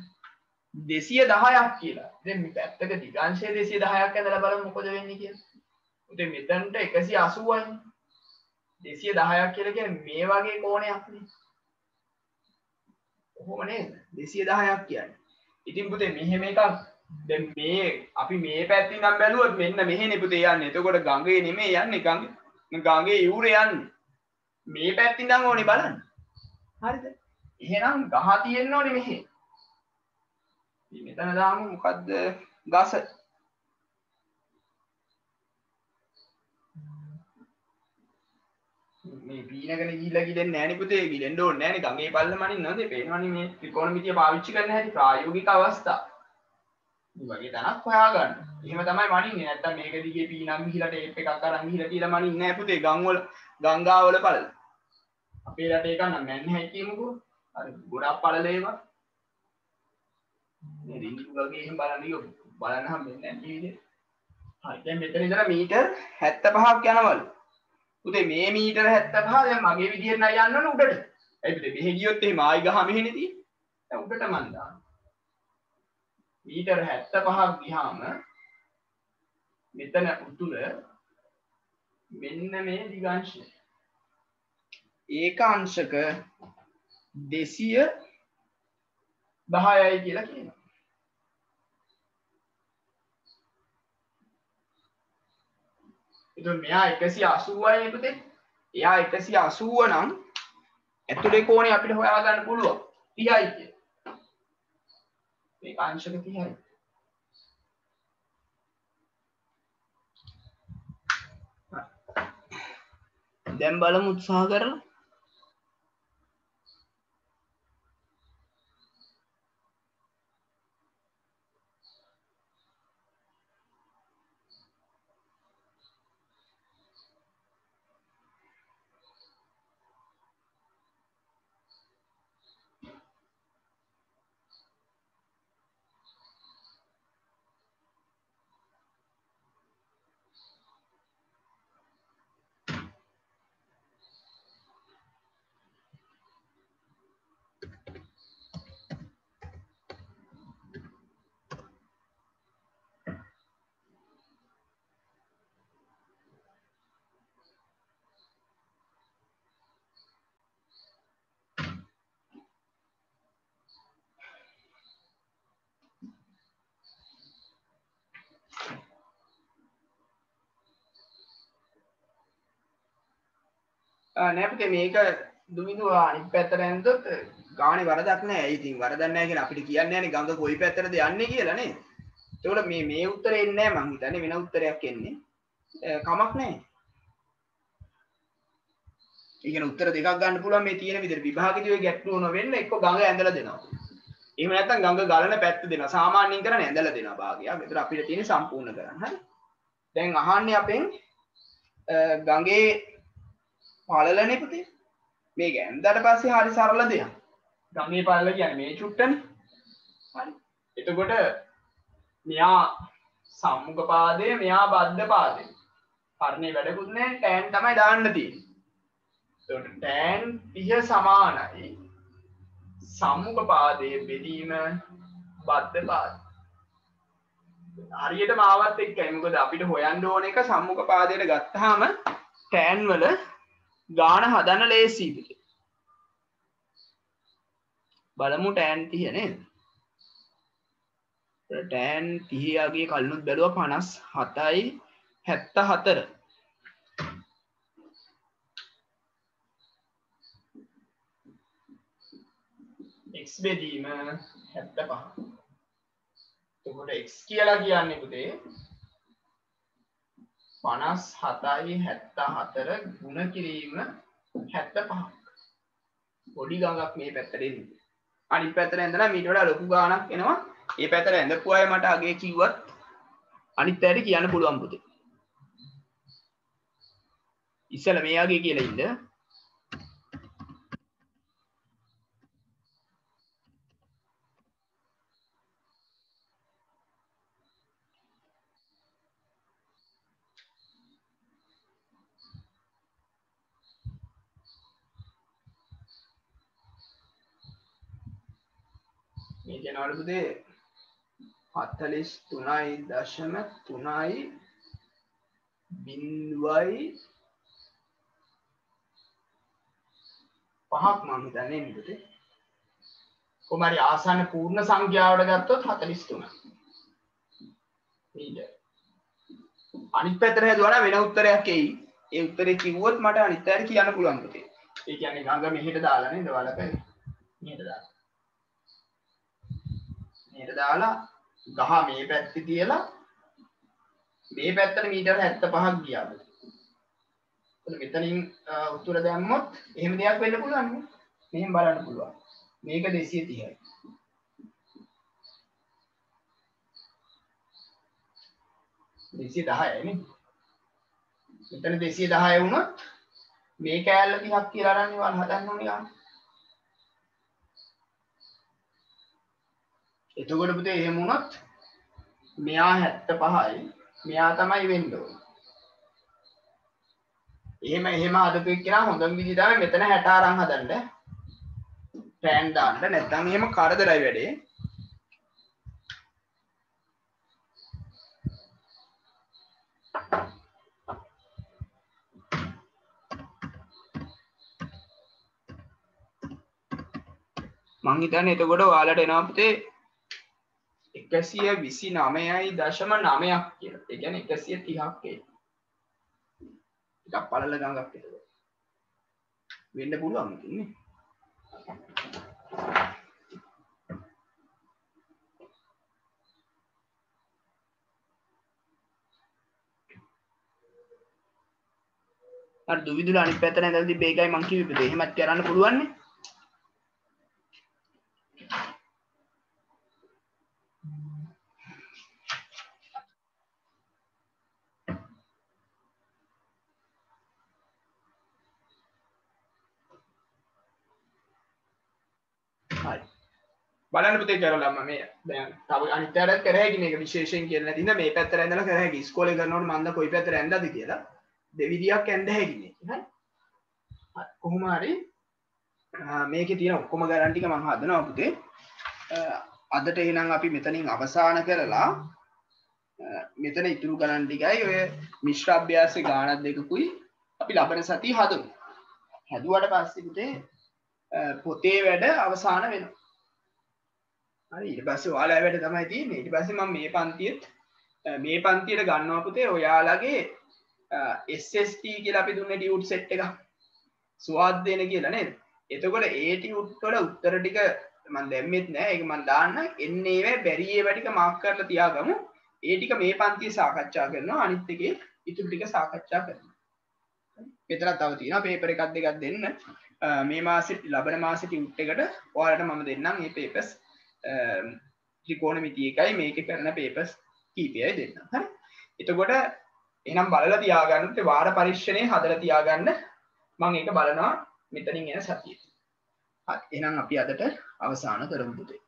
210ක් කියලා. දැන් මේ පැත්තක දිගංශය 210ක් ඇඳලා බලමු මොකද වෙන්නේ කියලා. උදේ මෙතනට 180යි. 210ක් කියලා කියන්නේ මේ වගේ කෝණයක් නේ. කොහොම නේද? 210ක් කියන්නේ. ඉතින් පුතේ මෙහෙම එකක් දැන් මේ අපි මේ පැත්තින් නම් බැලුවොත් මෙන්න මෙහෙනේ පුතේ යන්නේ. එතකොට ගඟේ නෙමෙයි යන්නේ ගඟේ යූරේ යන්නේ. මේ පැත්තින් නම් ඕනේ බලන්න. හරිද? එහෙනම් ගහ තියෙන්න ඕනේ මෙහෙ. මෙතන දාමු මොකද්ද ගස මේ පීනගෙන ගිහිල්ලා ගිලෙන්නේ නැහැ නේ පුතේ ගිලෙන්න ඕනේ නැහැ නේ ගඟේ පල්ලම අනින්න නේද පේනවනේ මේ ත්‍රිකෝණමිතිය පාවිච්චි කරන්න හැටි ප්‍රායෝගික අවස්ථා මේ වගේ තැනක් හොයාගන්න එහෙම තමයි මනින්නේ නැත්තම් මේක දිගේ පීනන් ගිහිල්ලා ටේප් එකක් අරන් ගිහිල්ලා තියලා මනින්නේ නැහැ පුතේ ගංගාවල පළල අපේ රටේ එක නම් නැහැ කියමුකෝ අර ගොඩක් පළල ඒවා මේ රින්ගින් වගේ එහෙම බලන්න හම්බෙන්නේ නැහැ ජීවිතේ හරි දැන් මෙතන ඉඳලා මීටර් 75ක් යනවලු පුතේ මේ මීටර 75 දැන් මගේ විදියට නෑ යන්න ඕන උඩට. ඒ පුතේ මෙහෙ ගියොත් එහෙම ආයි ගහ මෙහෙනේ තියෙන්නේ. දැන් උඩට මන් දානවා. මීටර 75ක් ගියාම මෙතන උතුර මෙන්න මේ දිගංශය. ඒකාංශක 210යි කියලා කියනවා. එතකොට මෙයා 180යි නේ පුතේ. එයා 180 නම් ඇතුලේ කෝණේ අපිට හොයා ගන්න පුළුවන් 30යි කියලා. මේක අංශක 30යි. දැන් බලමු උත්සාහ කරලා. නෑ පුතේ මේක දුමින්දු අනිත් පැත්තට ඇන්දොත් ගානේ වරදක් නෑ. ඉතින් වරදක් නෑ කියලා අපිට කියන්නේ නෑනේ ගඟ කොයි පැත්තටද යන්නේ කියලා නේ. ඒකෝල මේ උත්තරේ එන්නේ නෑ මං හිතන්නේ වෙන උත්තරයක් එන්නේ. කමක් නෑ. ඒ කියන්නේ උත්තර දෙකක් ගන්න පුළුවන් මේ තියෙන විදිහට විභාගෙදී ඔය ගැටලුව නොවෙන්න එක්ක ගඟ ඇඳලා දෙනවා. එහෙම නැත්නම් ගඟ ගලන පැත්ත දෙනවා. සාමාන්‍යයෙන් කරන්නේ ඇඳලා දෙනවා භාගයක්. ඒතර අපිට තියෙන්නේ සම්පූර්ණ කරන්න. හරි. දැන් අහන්නේ අපෙන් ගඟේ පළලනේ පුතේ. මේක ඇඳලා පස්සේ හරි සරල දෙයක්. ගඟේ පළල කියන්නේ මේ චුට්ටනේ. හරි. එතකොට මෙයා සම්මුඛ පාදය මෙයා බද්ධ පාදය. හරිනේ වැඩකුත් නැහැ. tan තමයි දාන්න තියෙන්නේ. එතකොට tan 30 සමානයි සම්මුඛ පාදයේ බෙදීම බද්ධ පාදය. හරියටම ආවත් එක්කයි මොකද අපිට හොයන්න ඕන එක සම්මුඛ පාදයට ගත්තාම tan වල ගාණ හදන්න ලේසියි. බලමු tan 30 නේද? tan 30 ගේ කලිනුත් බැලුවා 57යි 74. x බෙදීම 75. එතකොට x කියලා කියන්නේ පුතේ 57යි 74 ගුණ කිරීම 75ක්. පොඩි ගඟක් මේ පැත්තට එන්නේ. අනිත් පැත්තට ඇඳලා මීට වඩා ලොකු ගාණක් එනවා. මේ පැත්තට ඇඳපු අය මට අගේ කිව්වත් අනිත් පැත්තට කියන්න පුළුවන් පුතේ. ඉස්සෙල්ලා මේ අගේ කියලා ඉන්න. මේ කියනවලු පුතේ 43.3යි බිංදුවයි 5ක් මම හිතන්නේ නේ පුතේ. කොහමරි ආසන්න පූර්ණ සංඛ්‍යාවට ගත්තොත් 43. ඊට අනිත් පැත්තට හැදුවා නම් වෙන උත්තරයක් එයි. ඒ උත්තරේ කිව්වොත් මට අනිත් පැත්තට කියන්න පුළුවන් පුතේ. ඒ කියන්නේ ගඟ මෙහෙට දාලා නේද වලක මෙහෙට දාලා. මෙහෙට දාලා ගහ මේ පැත්තේ තියලා මේ පැත්තට මීටර 75ක් ගියා. එතන මෙතනින් උතුර දැම්මොත් එහෙම දෙයක් වෙන්න පුළුවන් නේ. මෙහෙම බලන්න පුළුවන්. මේක 230යි. දෙසිය 10යි නේ. මෙතන 210 වුණොත් මේ කෑල්ල 30ක් කියලා අරන් ඉවල් හදන්න ඕනේ ගන්න. එතකොට පුතේ එහෙම වුණොත් මෙයා 75යි මෙයා තමයි වෙන්න ඕනේ. එහෙම හදපු එක්කෙනා හොඳම විදිහ තමයි මෙතන 60 අරන් හදන්න. tan දාන්න නැත්නම් එහෙම කරදරයි වැඩේ. මං හිතන්නේ එතකොට ඔයාලට එනවා පුතේ 129.9ක් කියලා. ඒ කියන්නේ 130ක් ඒ. ටිකක් පළල ගඟක් එතකොට. වෙන්න පුළුවන් ඉතින් නේ. අර දුවිදුල අනිත් පැත්තට ඇඳලා තිබ්බ එකයි මං කිව්වේ පුතේ. එහෙමත් කරන්න පුළුවන් නේ. බලන්න පුතේ කරලා මම මේ දැන් තව අනිත් පැත්තට කර හැකි මේක විශේෂයෙන් කියලා නැති ඉඳ මේ පැත්තට ඇඳලා කර හැකි ඉස්කෝලේ කරනකොට මම ද කොයි පැත්තට ඇඳලාද කියලා දෙවිදියක් ඇඳ හැකි මේක හරි කොහොම හරි මේකේ තියෙන ඔක්කොම ගණන් ටික මම හදනවා පුතේ අදට එහෙනම් අපි මෙතනින් අවසන් කරලා මෙතන ඉතුරු ගණන් ටිකයි ඔය මිශ්‍ර අභ්‍යාසයේ ගාණක් දෙකකුයි අපි ලබන සතිය හදමු හැදුවට පස්සේ පුතේ පොතේ වැඩ අවසන් වෙනවා හරි ඊට පස්සේ ඔයාලා වැඩ තමයි තියෙන්නේ ඊට පස්සේ මම මේ පන්තියට ගන්නවා පුතේ ඔයාලගේ SST කියලා අපි දුන්නේ ඩියුට් සෙට් එක ස්වාධ්‍යයන කියලා නේද? එතකොට ඒ ටික වල උත්තර ටික මම දැම්මෙත් නෑ. ඒක මම දාන්න එන්නේ ඒවා බැරි ඒවා ටික මාක් කරලා තියාගමු. ඒ ටික මේ පන්තියේ සාකච්ඡා කරනවා. අනිත් එකේ ඉතුරු ටික සාකච්ඡා කරනවා. මෙතන තව තියෙනවා පේපර් එකක් දෙකක් දෙන්න. මේ මාසෙට ලබන මාසෙට උට් එකට ඔයාලට මම දෙන්නම් මේ පේපර්ස් ත්‍රිකෝණමිතිය එකයි මේකේ කරන පේපර්ස් කීපයයි දෙන්නම්. හරි. එතකොට එහෙනම් බලලා තියාගන්න වාර පරීක්ෂණේ හදලා තියාගන්න. මම ඒක බලනවා මෙතනින් එන සතියේ. හරි. එහෙනම් අපි අදට අවසන් කරමු පුතේ.